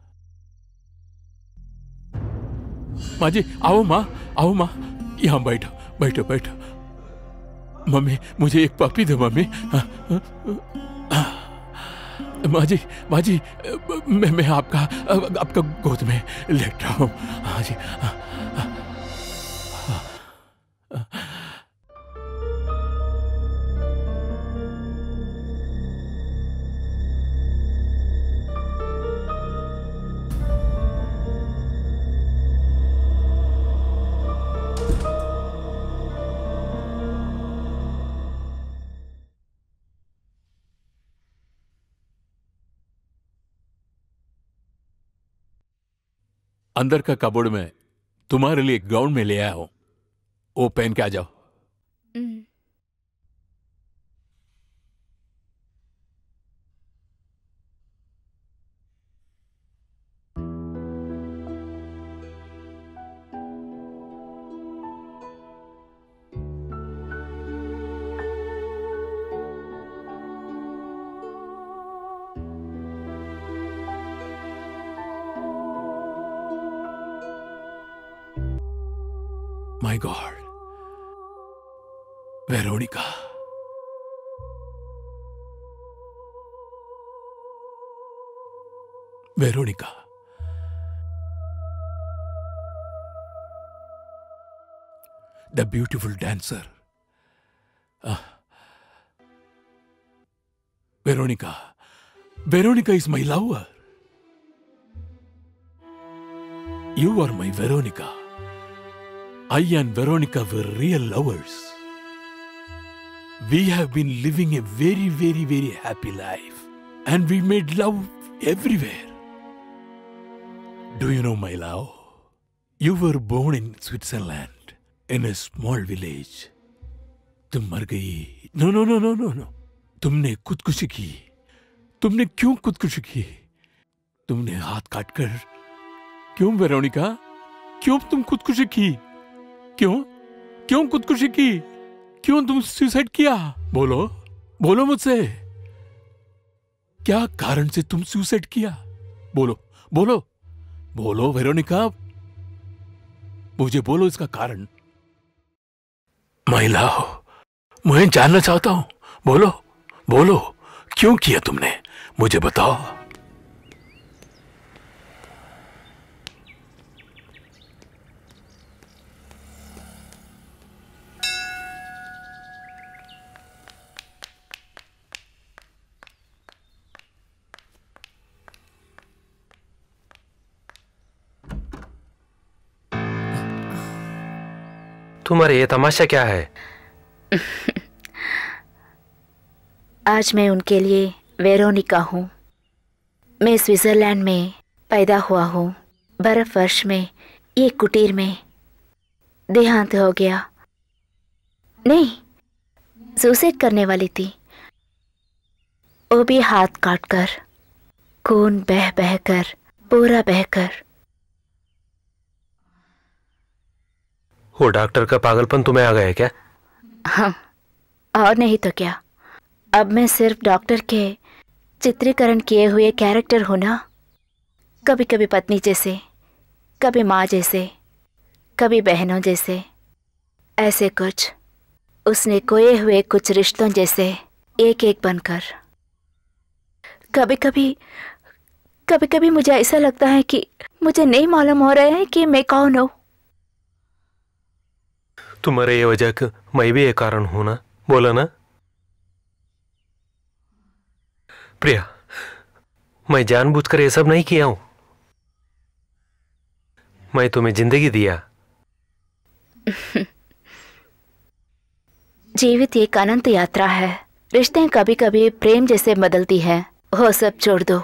माँ जी, आओ माँ, आओ माँ, यहाँ बैठो बैठो बैठो। मम्मी, मुझे एक पपी दो मम्मी। माँ जी, माँ जी, मैं आपका गोद में लेट रहा हूँ। हाँ जी। अंदर का कबोर्ड में तुम्हारे लिए एक गाउन में ले आया हूं, वो पहन के आ जाओ। My God, Veronica. Veronica. The beautiful dancer. Veronica. Veronica is my lover. You are my Veronica. I and Veronica were real lovers. We have been living a very, very, very happy life. And we made love everywhere. Do you know, my love? You were born in Switzerland, in a small village. तुम मर गई। No, no, no, no, no, no. तुमने खुदकुशी की। तुमने क्यों खुदकुशी की? तुमने हाथ काटकर। क्यों वेरोनिका? क्यों तुम खुदकुशी की? क्यों? क्यों खुदकुशी की? क्यों तुम सुसाइड किया? बोलो, बोलो मुझसे, क्या कारण से तुम सुसाइड किया? बोलो बोलो बोलो वेरोनिका, मुझे बोलो इसका कारण। महिला हो, मैं जानना चाहता हूं। बोलो बोलो, क्यों किया तुमने? मुझे बताओ। तुम्हारे ये तमाशा क्या है? आज मैं उनके लिए वेरोनिका हूँ। मैं स्विट्जरलैंड में पैदा हुआ हूँ। बर्फ वर्ष में ये कुटीर में देहांत हो गया। नहीं, सुसाइड करने वाली थी, वो भी हाथ काटकर, खून बह बह कर, पूरा बहकर। वो डॉक्टर का पागलपन तुम्हें आ गया है क्या? हाँ, और नहीं तो क्या। अब मैं सिर्फ डॉक्टर के चित्रीकरण किए हुए कैरेक्टर हूं ना। कभी कभी पत्नी जैसे, कभी माँ जैसे, कभी बहनों जैसे, ऐसे कुछ उसने खोए हुए कुछ रिश्तों जैसे एक एक बनकर। कभी कभी मुझे ऐसा लगता है कि मुझे नहीं मालूम हो रहा है कि मैं कौन हूँ। तुम्हारे ये वजह का मैं भी एक कारण हूं ना, बोला ना प्रिया। मैं जानबूझकर ये सब नहीं किया हूं। मैं तुम्हें जिंदगी दिया। जीवित एक अनंत यात्रा है। रिश्ते कभी कभी प्रेम जैसे बदलती है। वो सब छोड़ दो।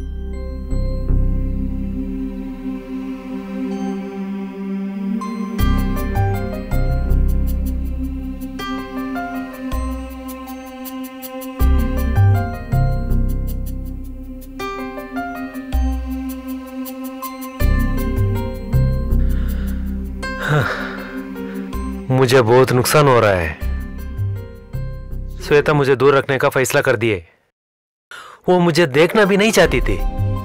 मुझे बहुत नुकसान हो रहा है। श्वेता मुझे दूर रखने का फैसला कर दिए। वो मुझे देखना भी नहीं चाहती थी।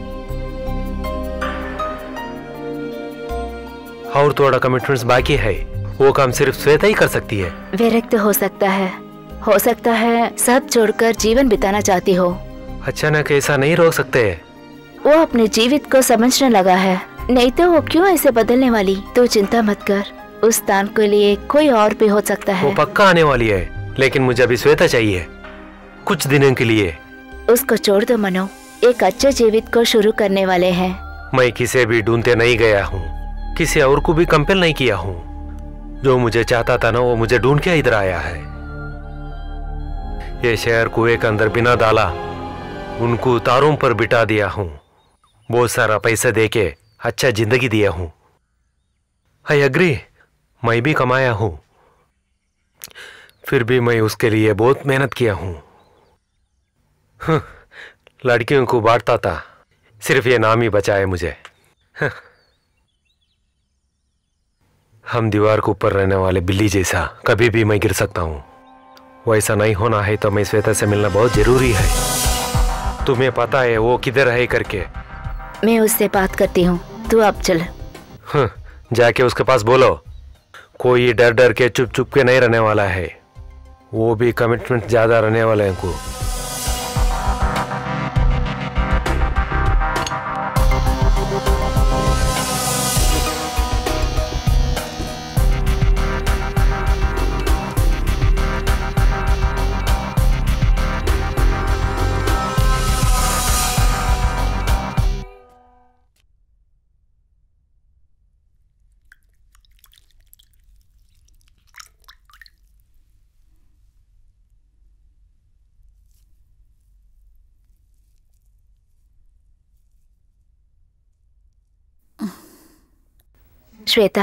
और थोड़ा कमिटमेंट्स बाकी है। वो काम सिर्फ श्वेता ही कर सकती है। विरक्त हो सकता है सब छोड़कर जीवन बिताना चाहती हो। अचानक ऐसा नहीं रोक सकते। वो अपने जीवित को समझने लगा है, नहीं तो वो क्यों ऐसे बदलने वाली। तो चिंता मत कर, उस स्थान के लिए कोई और भी हो सकता है। वो पक्का आने वाली है, लेकिन मुझे अभी श्वेता चाहिए, कुछ दिनों के लिए। उसको छोड़ दो मनो, एक अच्छे जीवित को शुरू करने वाले हैं। मैं किसे भी ढूंढते नहीं गया हूँ, किसी और को भी कंपेल नहीं किया हूँ। जो मुझे चाहता था ना, वो मुझे ढूंढ के इधर आया है। ये शहर कुएं के अंदर बिना डाला, उनको तारों पर बिठा दिया हूँ। बहुत सारा पैसा देके अच्छा जिंदगी दिया हूँ। आई एग्री, मैं भी कमाया हूँ, फिर भी मैं उसके लिए बहुत मेहनत किया हूँ। लड़कियों को बांटता था, सिर्फ ये नाम ही बचा है मुझे। हम दीवार के ऊपर रहने वाले बिल्ली जैसा कभी भी मैं गिर सकता हूँ। वैसा नहीं होना है तो मैं श्वेता से मिलना बहुत जरूरी है। तुम्हें पता है वो किधर है करके? मैं उससे बात करती हूँ, तू अब चल। जाके उसके पास बोलो, कोई डर डर के चुप चुप के नहीं रहने वाला है। वो भी कमिटमेंट ज्यादा रहने वाले हैं को। श्वेता,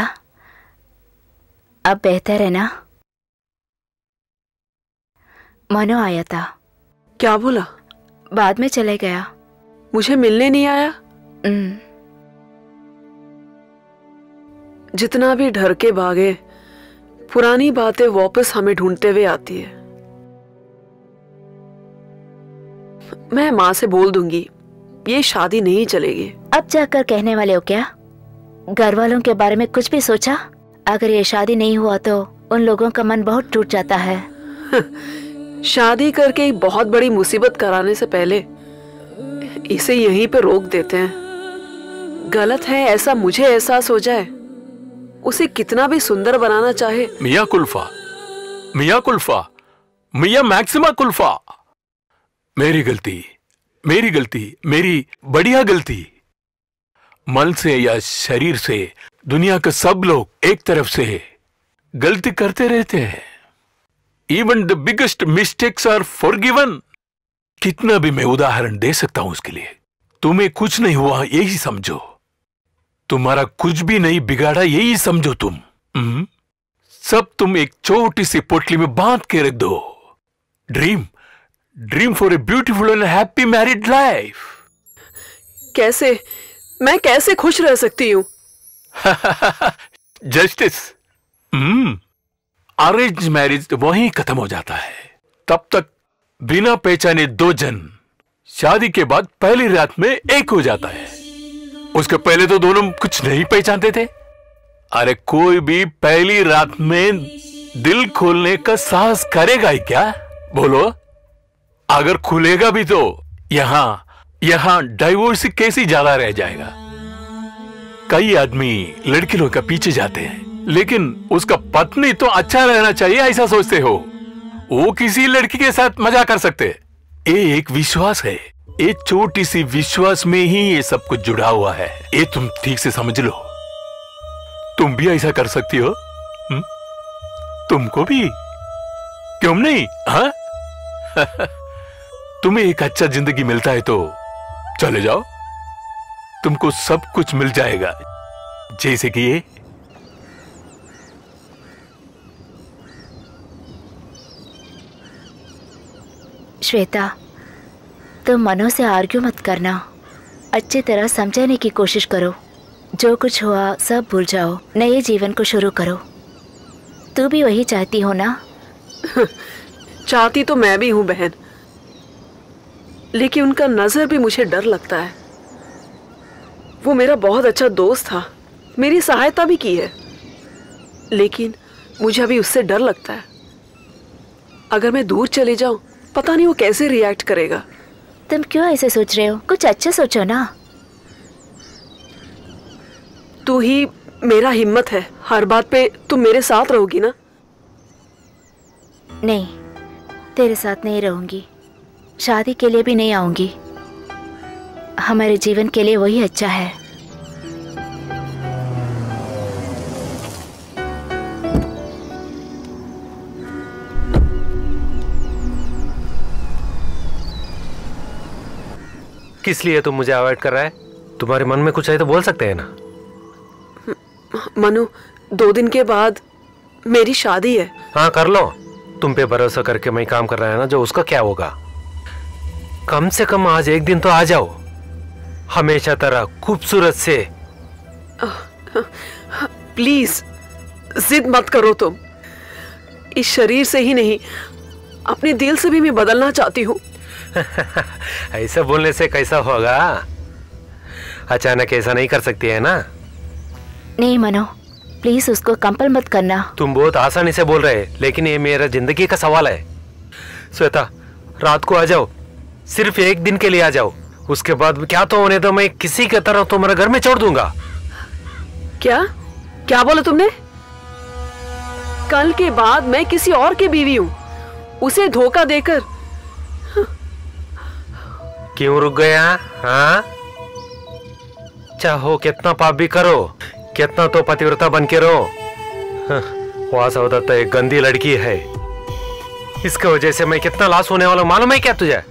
अब बेहतर है ना? मनो आया था। क्या बोला? बाद में चले गया। मुझे मिलने नहीं आया? जितना भी डर के भागे, पुरानी बातें वापस हमें ढूंढते हुए आती है। मैं माँ से बोल दूंगी, ये शादी नहीं चलेगी। अब जाकर कहने वाले हो क्या? घर वालों के बारे में कुछ भी सोचा? अगर ये शादी नहीं हुआ तो उन लोगों का मन बहुत टूट जाता है। शादी करके एक बहुत बड़ी मुसीबत कराने से पहले इसे यहीं पे रोक देते हैं। गलत है ऐसा मुझे एहसास हो जाए, उसे कितना भी सुंदर बनाना चाहे। मियाँ कुल्फा, मियाँ कुल्फा, मियाँ मैक्सिमा कुल्फा, मेरी गलती, मेरी गलती, मेरी बढ़िया गलती। मन से या शरीर से दुनिया के सब लोग एक तरफ से गलती करते रहते हैं। Even the biggest mistakes are forgiven. कितना भी मैं उदाहरण दे सकता हूं उसके लिए। तुम्हें कुछ नहीं हुआ यही समझो, तुम्हारा कुछ भी नहीं बिगाड़ा यही समझो तुम। सब तुम एक छोटी सी पोटली में बांध के रख दो। Dream for a beautiful and happy married life. कैसे, मैं कैसे खुश रह सकती हूँ? जस्टिस। अरेंज मैरिज वहीं खत्म हो जाता है। तब तक बिना पहचाने दो जन शादी के बाद पहली रात में एक हो जाता है। उसके पहले तो दोनों कुछ नहीं पहचानते थे। अरे कोई भी पहली रात में दिल खोलने का साहस करेगा ही क्या? बोलो, अगर खुलेगा भी तो यहां डाइवोर्स केस ही ज्यादा रह जाएगा। कई आदमी लड़की लोग का पीछे जाते हैं, लेकिन उसका पत्नी तो अच्छा रहना चाहिए ऐसा सोचते हो। वो किसी लड़की के साथ मजा कर सकते। ये एक विश्वास है, ये छोटी सी विश्वास में ही ये सब कुछ जुड़ा हुआ है। ये तुम ठीक से समझ लो। तुम भी ऐसा कर सकती हो। तुमको भी क्यों नहीं? हाँ तुम्हें एक अच्छा जिंदगी मिलता है तो चले जाओ, तुमको सब कुछ मिल जाएगा। जैसे कि ये। श्वेता, तुम मनो से आर्ग्यू मत करना, अच्छी तरह समझाने की कोशिश करो। जो कुछ हुआ सब भूल जाओ, नए जीवन को शुरू करो। तू भी वही चाहती हो ना? चाहती तो मैं भी हूँ बहन, लेकिन उनका नजर भी मुझे डर लगता है। वो मेरा बहुत अच्छा दोस्त था, मेरी सहायता भी की है, लेकिन मुझे अभी उससे डर लगता है। अगर मैं दूर चले जाऊं, पता नहीं वो कैसे रिएक्ट करेगा। तुम क्यों ऐसे सोच रहे हो? कुछ अच्छा सोचो ना। तू ही मेरा हिम्मत है, हर बात पे तुम मेरे साथ रहोगी ना? नहीं, तेरे साथ नहीं रहूंगी, शादी के लिए भी नहीं आऊंगी। हमारे जीवन के लिए वही अच्छा है। किस लिए तुम मुझे अवॉइड कर रहा है? तुम्हारे मन में कुछ है तो बोल सकते हैं ना। मनु, 2 दिन के बाद मेरी शादी है। हाँ कर लो, तुम पे भरोसा करके मैं काम कर रहा है ना, जो उसका क्या होगा। कम से कम आज एक दिन तो आ जाओ, हमेशा तरह खूबसूरत से। प्लीज जिद मत करो तुम। इस शरीर से ही नहीं, अपने दिल से भी मैं बदलना चाहती हूँ। ऐसा बोलने से कैसा होगा? अचानक ऐसा नहीं कर सकती है ना? नहीं मनो, प्लीज उसको कंपल मत करना। तुम बहुत आसानी से बोल रहे, लेकिन ये मेरा जिंदगी का सवाल है। श्वेता, रात को आ जाओ, सिर्फ एक दिन के लिए आ जाओ। उसके बाद क्या तो होने दो, मैं किसी की तरह तुम्हारे घर में छोड़ दूंगा। क्या क्या बोला तुमने? कल के बाद मैं किसी और की बीवी हूँ, उसे धोखा देकर। क्यों रुक गया? हाँ, चाहो कितना पाप भी करो, कितना तो पतिव्रता बन के रहो। वासव दत्ता एक गंदी लड़की है, इसके वजह से मैं कितना लाश होने वाला मालूम है क्या तुझे?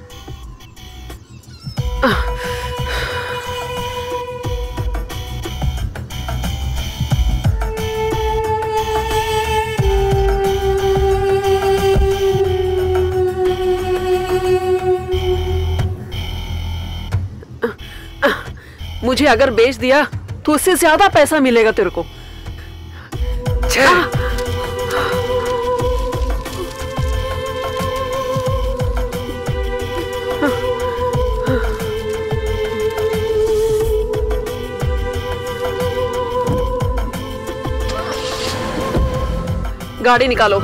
मुझे अगर बेच दिया तो उससे ज्यादा पैसा मिलेगा तेरे को। गाड़ी निकालो।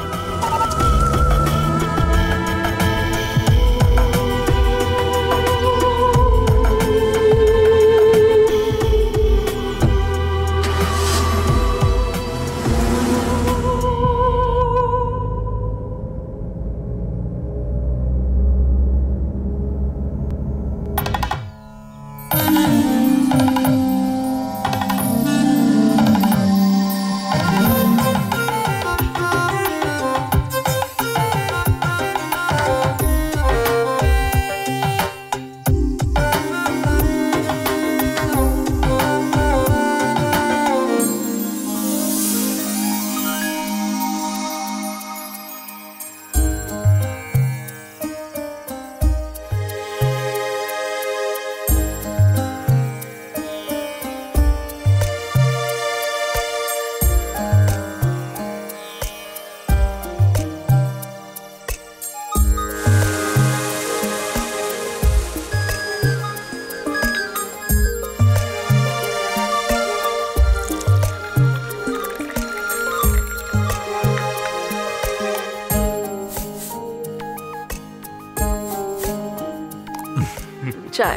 चाय।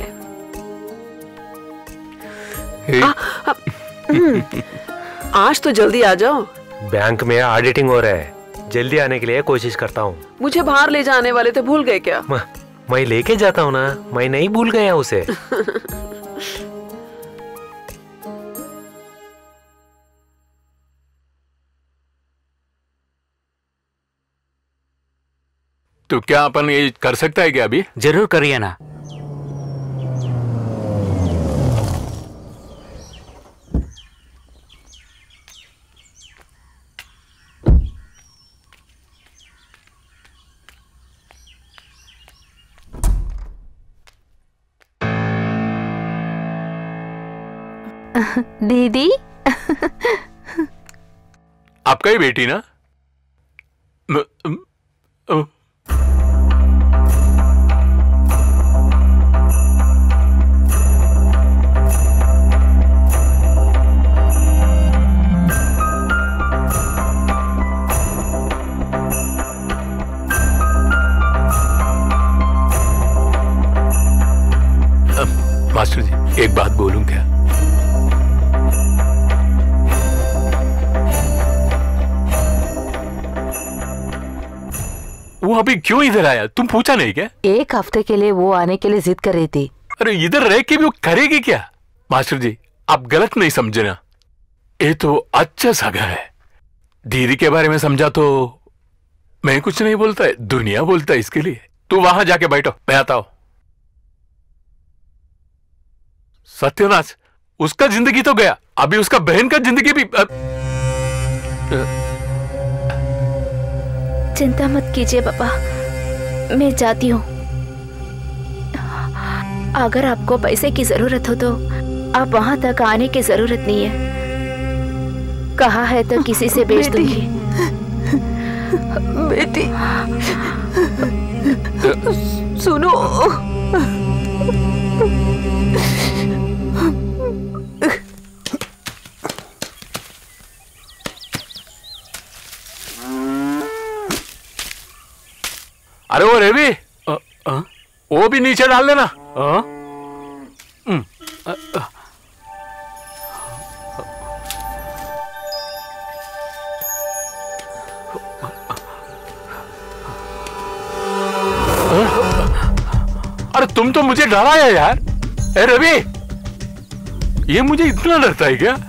आज तो जल्दी आ जाओ। बैंक में ऑडिटिंग हो रहा है, जल्दी आने के लिए कोशिश करता हूँ। मुझे बाहर ले जाने वाले थे, भूल गए क्या? मैं लेके जाता हूँ ना, मैं नहीं भूल गया उसे। तो क्या अपन ये कर सकता है क्या अभी? जरूर करिए ना। दीदी आपका ही बेटी ना? मास्टर जी एक बात बोलूं क्या? वो अभी क्यों इधर आया, तुम पूछा नहीं क्या? एक हफ्ते के लिए वो आने के लिए जिद कर रही थी। अरे इधर रह के भी वो करेगी क्या? मास्टर जी आप गलत नहीं समझना, ये तो अच्छा सगा है। दीदी के बारे में समझा तो मैं कुछ नहीं बोलता है, दुनिया बोलता है इसके लिए। तू वहां जाके बैठो, मैं आता हूं। सत्यनाश, उसका जिंदगी तो गया, अभी उसका बहन का जिंदगी भी। चिंता मत कीजिए पापा, मैं जाती हूँ। अगर आपको पैसे की जरूरत हो तो आप वहां तक आने की जरूरत नहीं है। कहा है तो किसी से बेच दूंगी। बेटी सुनो, अरे वो रेवी, वो भी नीचे डाल देना। अरे तुम तो मुझे डराया यार। ए रवि, ये मुझे इतना डरता है क्या?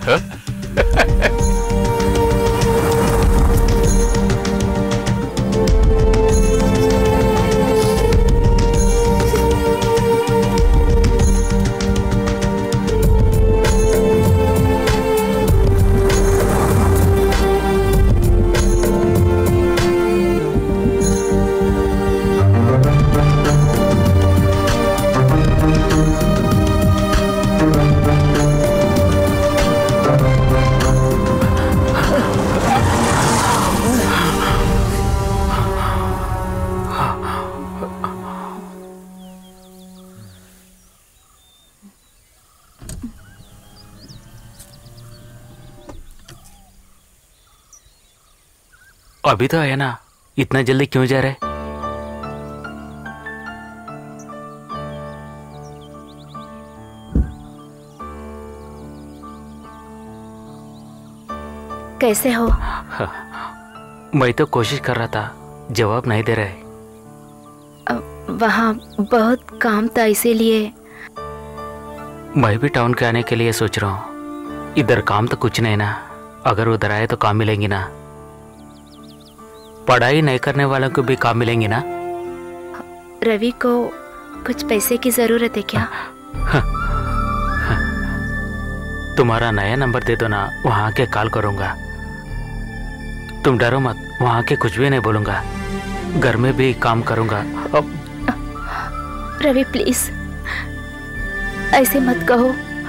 अभी तो है ना, इतना जल्दी क्यों जा रहे? कैसे हो? मैं तो कोशिश कर रहा था, जवाब नहीं दे रहे। वहाँ बहुत काम था इसीलिए। मैं भी टाउन के आने के लिए सोच रहा हूँ। इधर काम तो कुछ नहीं ना, अगर उधर आए तो काम मिलेंगी ना। पढ़ाई नहीं करने वालों को भी काम मिलेंगी ना। रवि को कुछ पैसे की जरूरत है क्या? तुम्हारा नया नंबर दे दो ना, वहाँ के कॉल करूँगा। तुम डरो मत, वहाँ के कुछ भी नहीं बोलूँगा। घर में भी काम करूँगा। रवि प्लीज ऐसे मत कहो।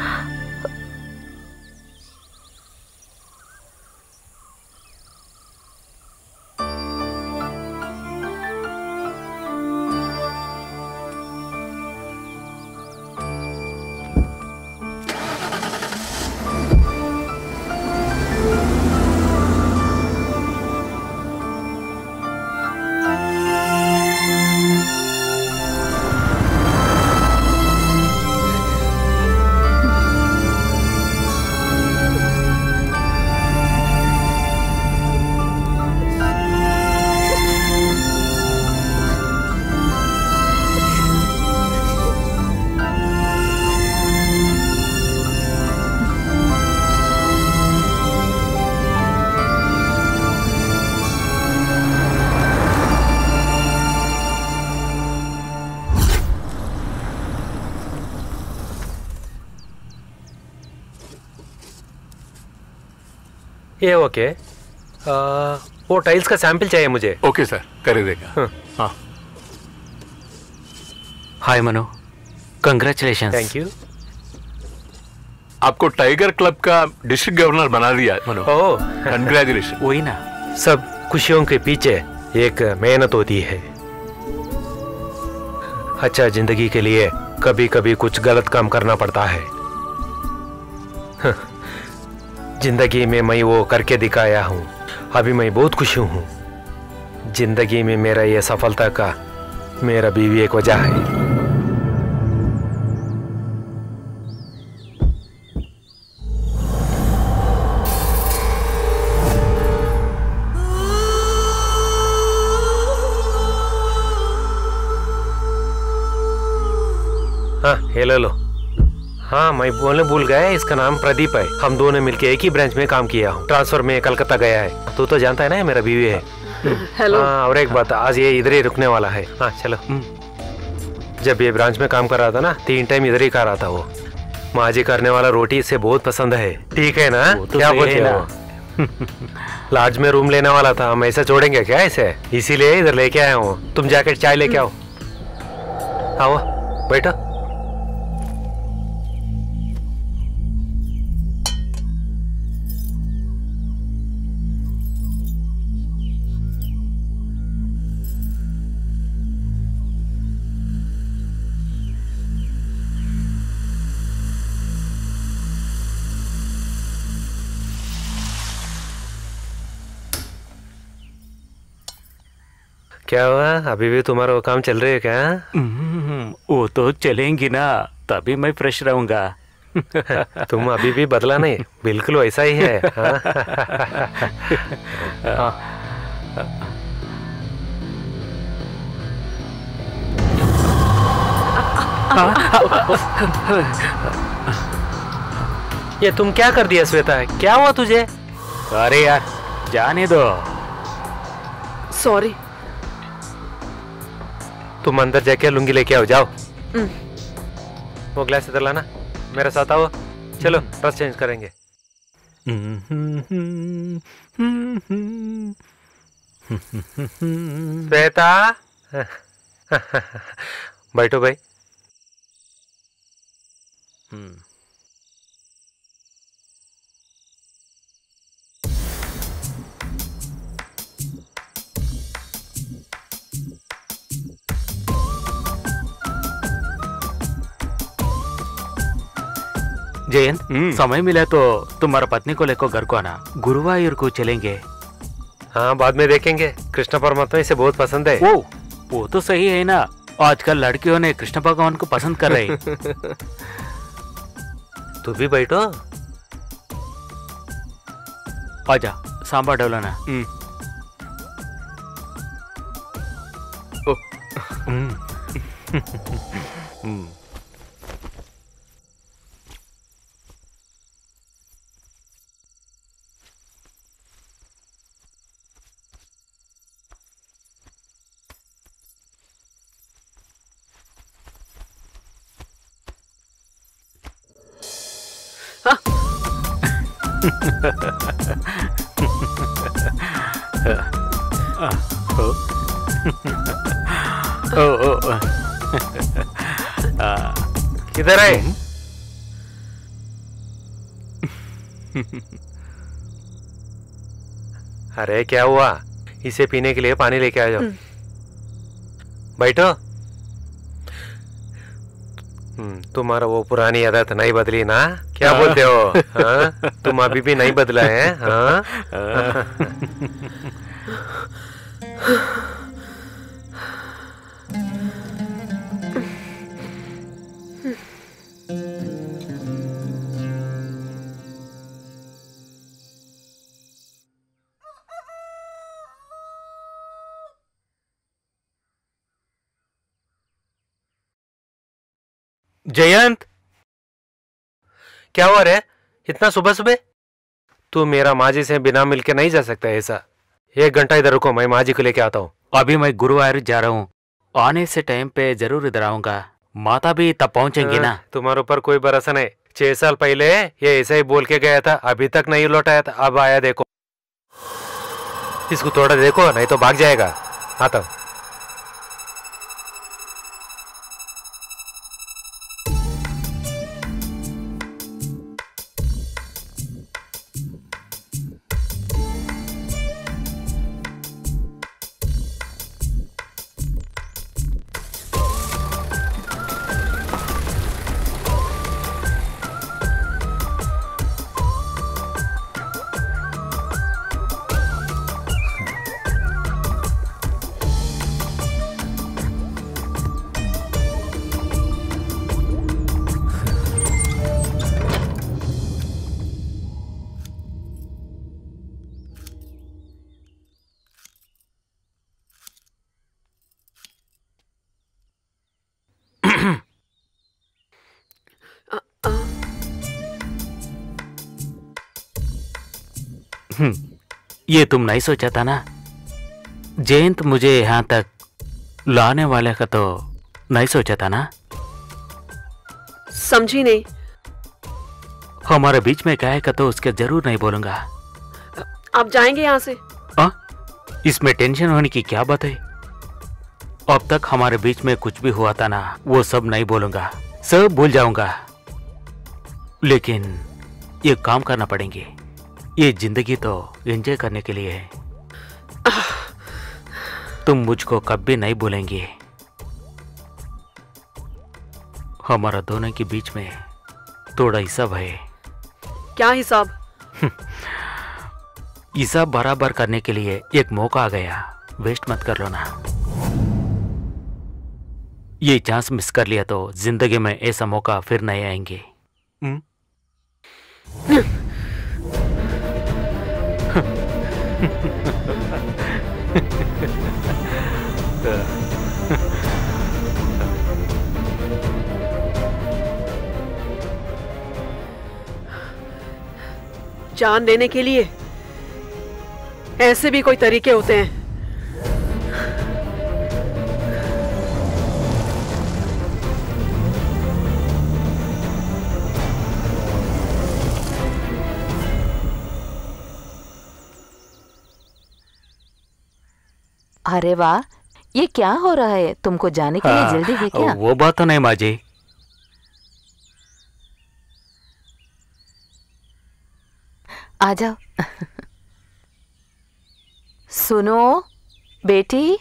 ये ओके। वो टाइल्स का सैंपल चाहिए मुझे। ओके सर, कर देगा। हाँ। Hi Manu, congratulation. Thank you. आपको टाइगर क्लब का डिस्ट्रिक्ट गवर्नर बना दिया मनु। ओह कंग्रेचुलेशन। वही ना, सब खुशियों के पीछे एक मेहनत होती है। अच्छा, जिंदगी के लिए कभी कभी कुछ गलत काम करना पड़ता है। जिंदगी में मैं वो करके दिखाया हूँ। अभी मैं बहुत खुश हूँ। जिंदगी में मेरा ये सफलता का मेरा बीवी एक वजह है। हाँ, ये ले लो। हाँ, मैं बोलने भूल गया, इसका नाम प्रदीप है। हम दोनों मिलके एक ही ब्रांच में काम किया हूँ। ट्रांसफर में कलकत्ता गया है। तू तो जानता है ना, मेरा बीवी है। हेलो। हाँ, और एक बात, आज ये इधर ही रुकने वाला है। हाँ चलो। जब ये ब्रांच में काम कर रहा था ना, 3 टाइम इधर ही खा रहा था वो। माँ जी करने वाला रोटी इसे बहुत पसंद है। ठीक है ना? तो क्या बोलते हो? लॉज में रूम लेने वाला था, हम ऐसा छोड़ेंगे क्या इसे? इसीलिए इधर लेके आया हूँ। तुम जाकर चाय लेके आओ। आओ बैठो। क्या हुआ, अभी भी तुम्हारा वो काम चल रही है क्या? वो तो चलेंगी ना, तभी मैं फ्रेश रहूंगा। तुम अभी भी बदला नहीं, बिल्कुल वैसा ही है। ये तुम क्या कर दिया श्वेता? क्या हुआ तुझे? अरे यार जाने दो। सॉरी। तुम अंदर जाके लुंगी लेके आओ, जाओ। वो ग्लास इधर लाना, मेरे साथ आओ। चलो ड्रेस चेंज करेंगे। श्वेता बैठो भाई। जयंत, समय मिले तो तुम्हारा पत्नी को लेकर घर को आना। गुरुवायूर को चलेंगे। हाँ बाद में देखेंगे। कृष्ण परमात्मा इसे बहुत पसंद है। वो तो सही है ना, आजकल लड़कियों ने कृष्ण भगवान को पसंद कर रहे। तू भी बैठो। आजा सांभर डोलाना। किधर है? अरे क्या हुआ? इसे पीने के लिए पानी लेके आ जाओ। बैठो। तुम्हारा वो पुरानी आदत नहीं बदली ना? क्या बोलते हो? हाँ? तुम अभी भी नहीं बदला है? हाँ? जयंत, क्या हुआ रे इतना सुबह सुबह? तू मेरा माजी से बिना मिलके नहीं जा सकता ऐसा। 1 घंटा इधर रुको, मैं माजी को लेके आता हूँ। अभी मैं गुरुवार जा रहा हूँ, आने से टाइम पे जरूर इधर आऊंगा। माता भी तब पहुंचेंगी ना। तुम्हारे ऊपर कोई भरोसा नहीं। 6 साल पहले ये ऐसा ही बोल के गया था, अभी तक नहीं लौटाया था। अब आया, देखो इसको थोड़ा देखो, नहीं तो भाग जाएगा। आता हूँ। ये तुम नहीं सोचा था ना? जयंत मुझे यहाँ तक लाने वाले का तो नहीं सोचा था ना? समझी नहीं। हमारे बीच में क्या है का तो उसके जरूर नहीं बोलूंगा। आप जाएंगे यहाँ से? इसमें टेंशन होने की क्या बात है? अब तक हमारे बीच में कुछ भी हुआ था ना, वो सब नहीं बोलूंगा, सब भूल जाऊंगा। लेकिन ये काम करना पड़ेंगे। ये जिंदगी तो एंजॉय करने के लिए है। तुम मुझको कभी नहीं भूलेंगे। हमारा दोनों के बीच में थोड़ा हिसाब है। क्या हिसाब? हिसाब बराबर करने के लिए एक मौका आ गया, वेस्ट मत कर लो ना। ये चांस मिस कर लिया तो जिंदगी में ऐसा मौका फिर नहीं आएंगे। जान देने के लिए ऐसे भी कोई तरीके होते हैं। अरे वाह, ये क्या हो रहा है? तुमको जाने के लिए जल्दी है क्या? वो बात तो नहीं माँ जी। आ जाओ। सुनो बेटी,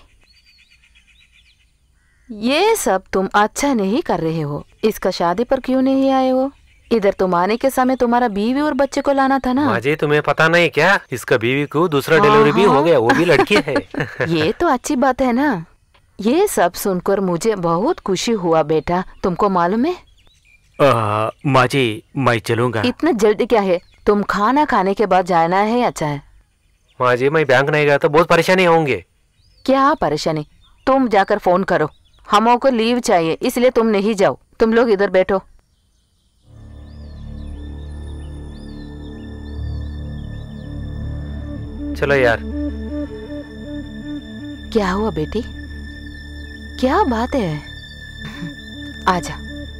ये सब तुम अच्छा नहीं कर रहे हो। इसका शादी पर क्यों नहीं आए हो? इधर तुम आने के समय तुम्हारा बीवी और बच्चे को लाना था ना। माँ जी तुम्हें पता नहीं क्या, इसका बीवी को दूसरा डिलीवरी भी हो गया, वो भी लड़की है। ये तो अच्छी बात है ना। ये सब सुनकर मुझे बहुत खुशी हुआ बेटा, तुमको मालूम है? माँ जी मैं चलूंगा। इतना जल्दी क्या है, तुम खाना खाने के बाद जाना है। अच्छा है माँ जी मैं बैंक नहीं गया तो बहुत परेशानी होंगे। क्या परेशानी? तुम जाकर फोन करो, हमों को लीव चाहिए इसलिए तुम नहीं जाओ। तुम लोग इधर बैठो। चलो यार। क्या हुआ बेटी, क्या बात है? आजा।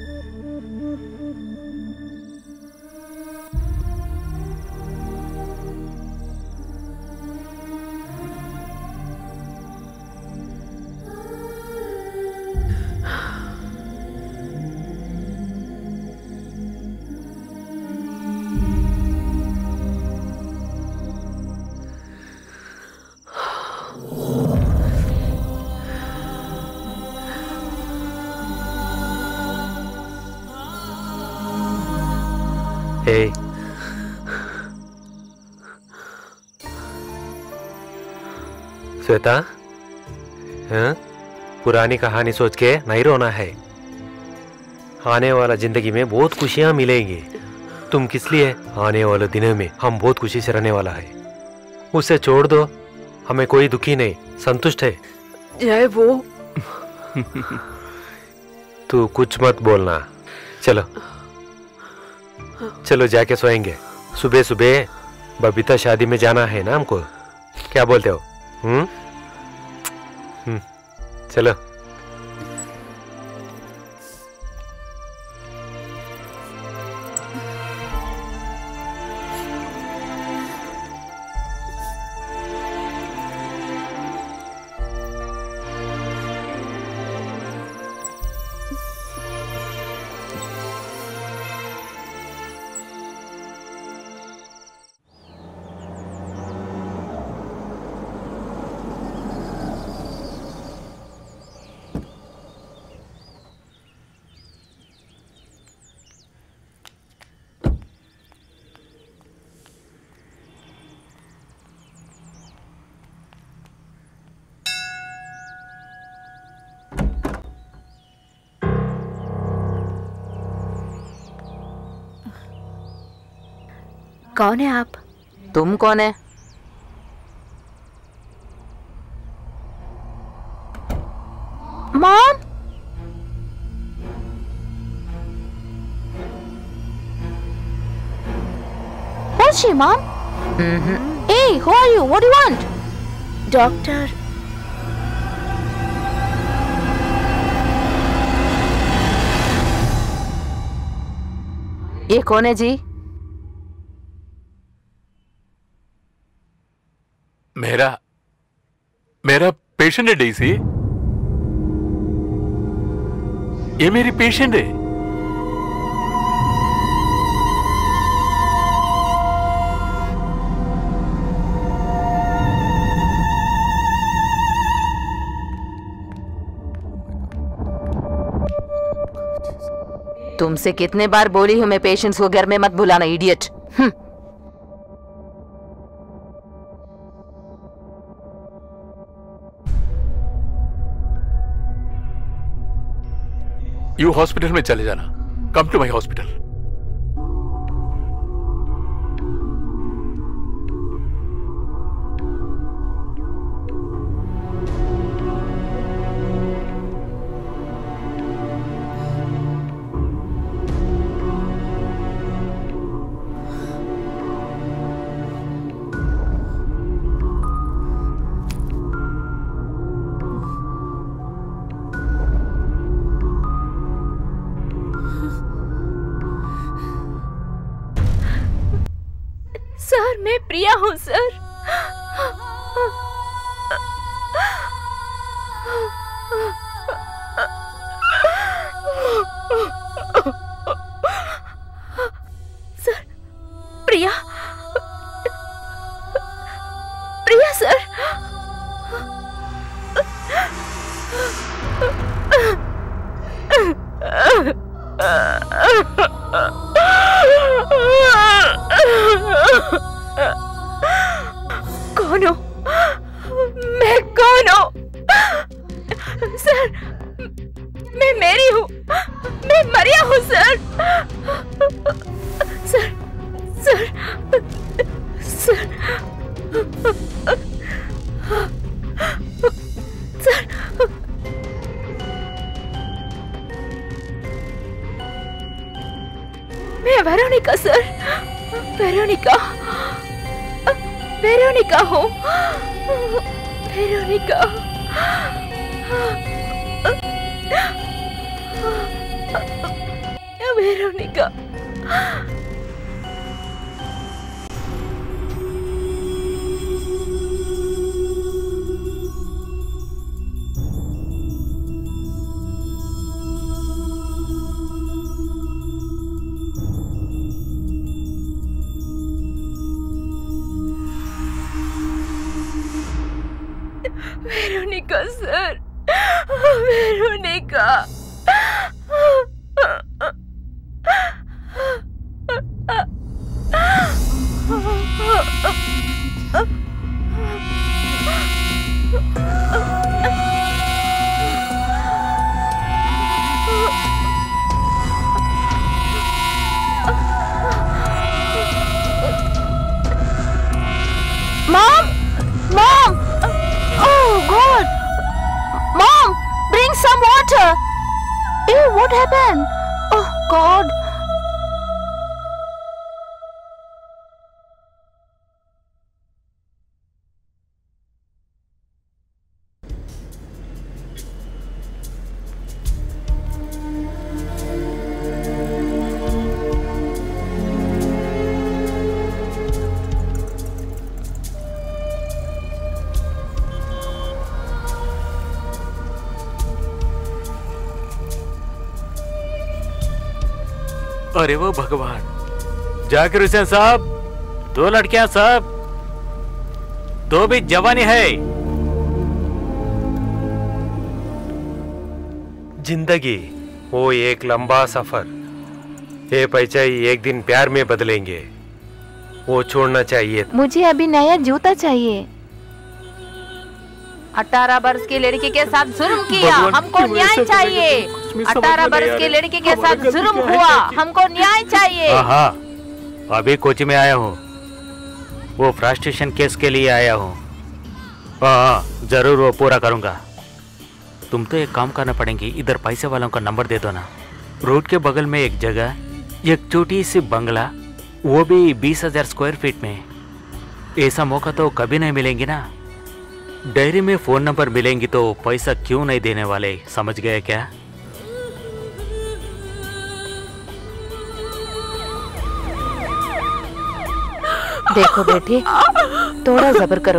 हे श्वेता, हाँ? पुरानी कहानी सोच के नहीं रोना है। आने वाला जिंदगी में बहुत खुशियां मिलेंगी। तुम किस लिए? आने वाले दिनों में हम बहुत खुशी से रहने वाला है। उसे छोड़ दो, हमें कोई दुखी नहीं, संतुष्ट है। जय वो तू कुछ मत बोलना। चलो चलो जाके सोएंगे। सुबह सुबह बबीता शादी में जाना है ना हमको, क्या बोलते हो? चलो। कौन है आप? तुम कौन है? Mom? Who's she, Mom? Hey, who are you? What do you want? Doctor. ये कौन है जी? मेरा पेशेंट है डेसी। ये मेरी पेशेंट है। तुमसे कितने बार बोली हूं मैं पेशेंट्स को घर में मत बुलाना, इडियट। यू हॉस्पिटल में चले जाना। Come to my hospital. Sir मैं प्रिया हूँ sir. Sir Priya, Priya sir. Sir, मैं मेरी हूँ, मैं मरिया हूँ sir. Sir, sir, sir, sir, मैं वेरोनिका सर, वेरोनिका, वेरोनिका हूँ, Veronica. Veronica. Veronica sir, Veronica. Mom! Mom! Oh God! Mom! Bring some water! Ew, what happened? Oh God! अरे वो भगवान, जाकिर हुसैन साहब, 2 लड़कियां साहब, 2 भी जवानी है। जिंदगी वो एक लंबा सफर, ये पैचाई एक दिन प्यार में बदलेंगे, वो छोड़ना चाहिए। मुझे अभी नया जूता चाहिए। 18 वर्ष की लड़की के साथ जुल्म किया, हमको न्याय चाहिए। 18 वर्ष की लड़की के साथ जुल्म हुआ, हमको न्याय चाहिए। हाँ, अभी कोची में आया हूँ, वो फ्रस्ट्रेशन केस के लिए आया हूँ। हाँ, जरूर वो पूरा करूँगा। तुम तो एक काम करना पड़ेगी, इधर पैसे वालों का नंबर दे दो ना। रोड के बगल में एक जगह, एक छोटी सी बंगला, वो भी 20,000 स्क्वायर फीट में। ऐसा मौका तो कभी नहीं मिलेंगी ना। डायरी में फोन नंबर मिलेंगी तो पैसा क्यों नहीं देने वाले, समझ गए क्या? देखो बेटी, थोड़ा सब्र करो।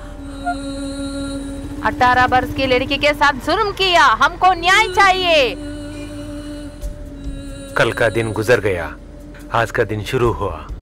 18 वर्ष की लड़की के साथ जुल्म किया, हमको न्याय चाहिए। कल का दिन गुजर गया, आज का दिन शुरू हुआ।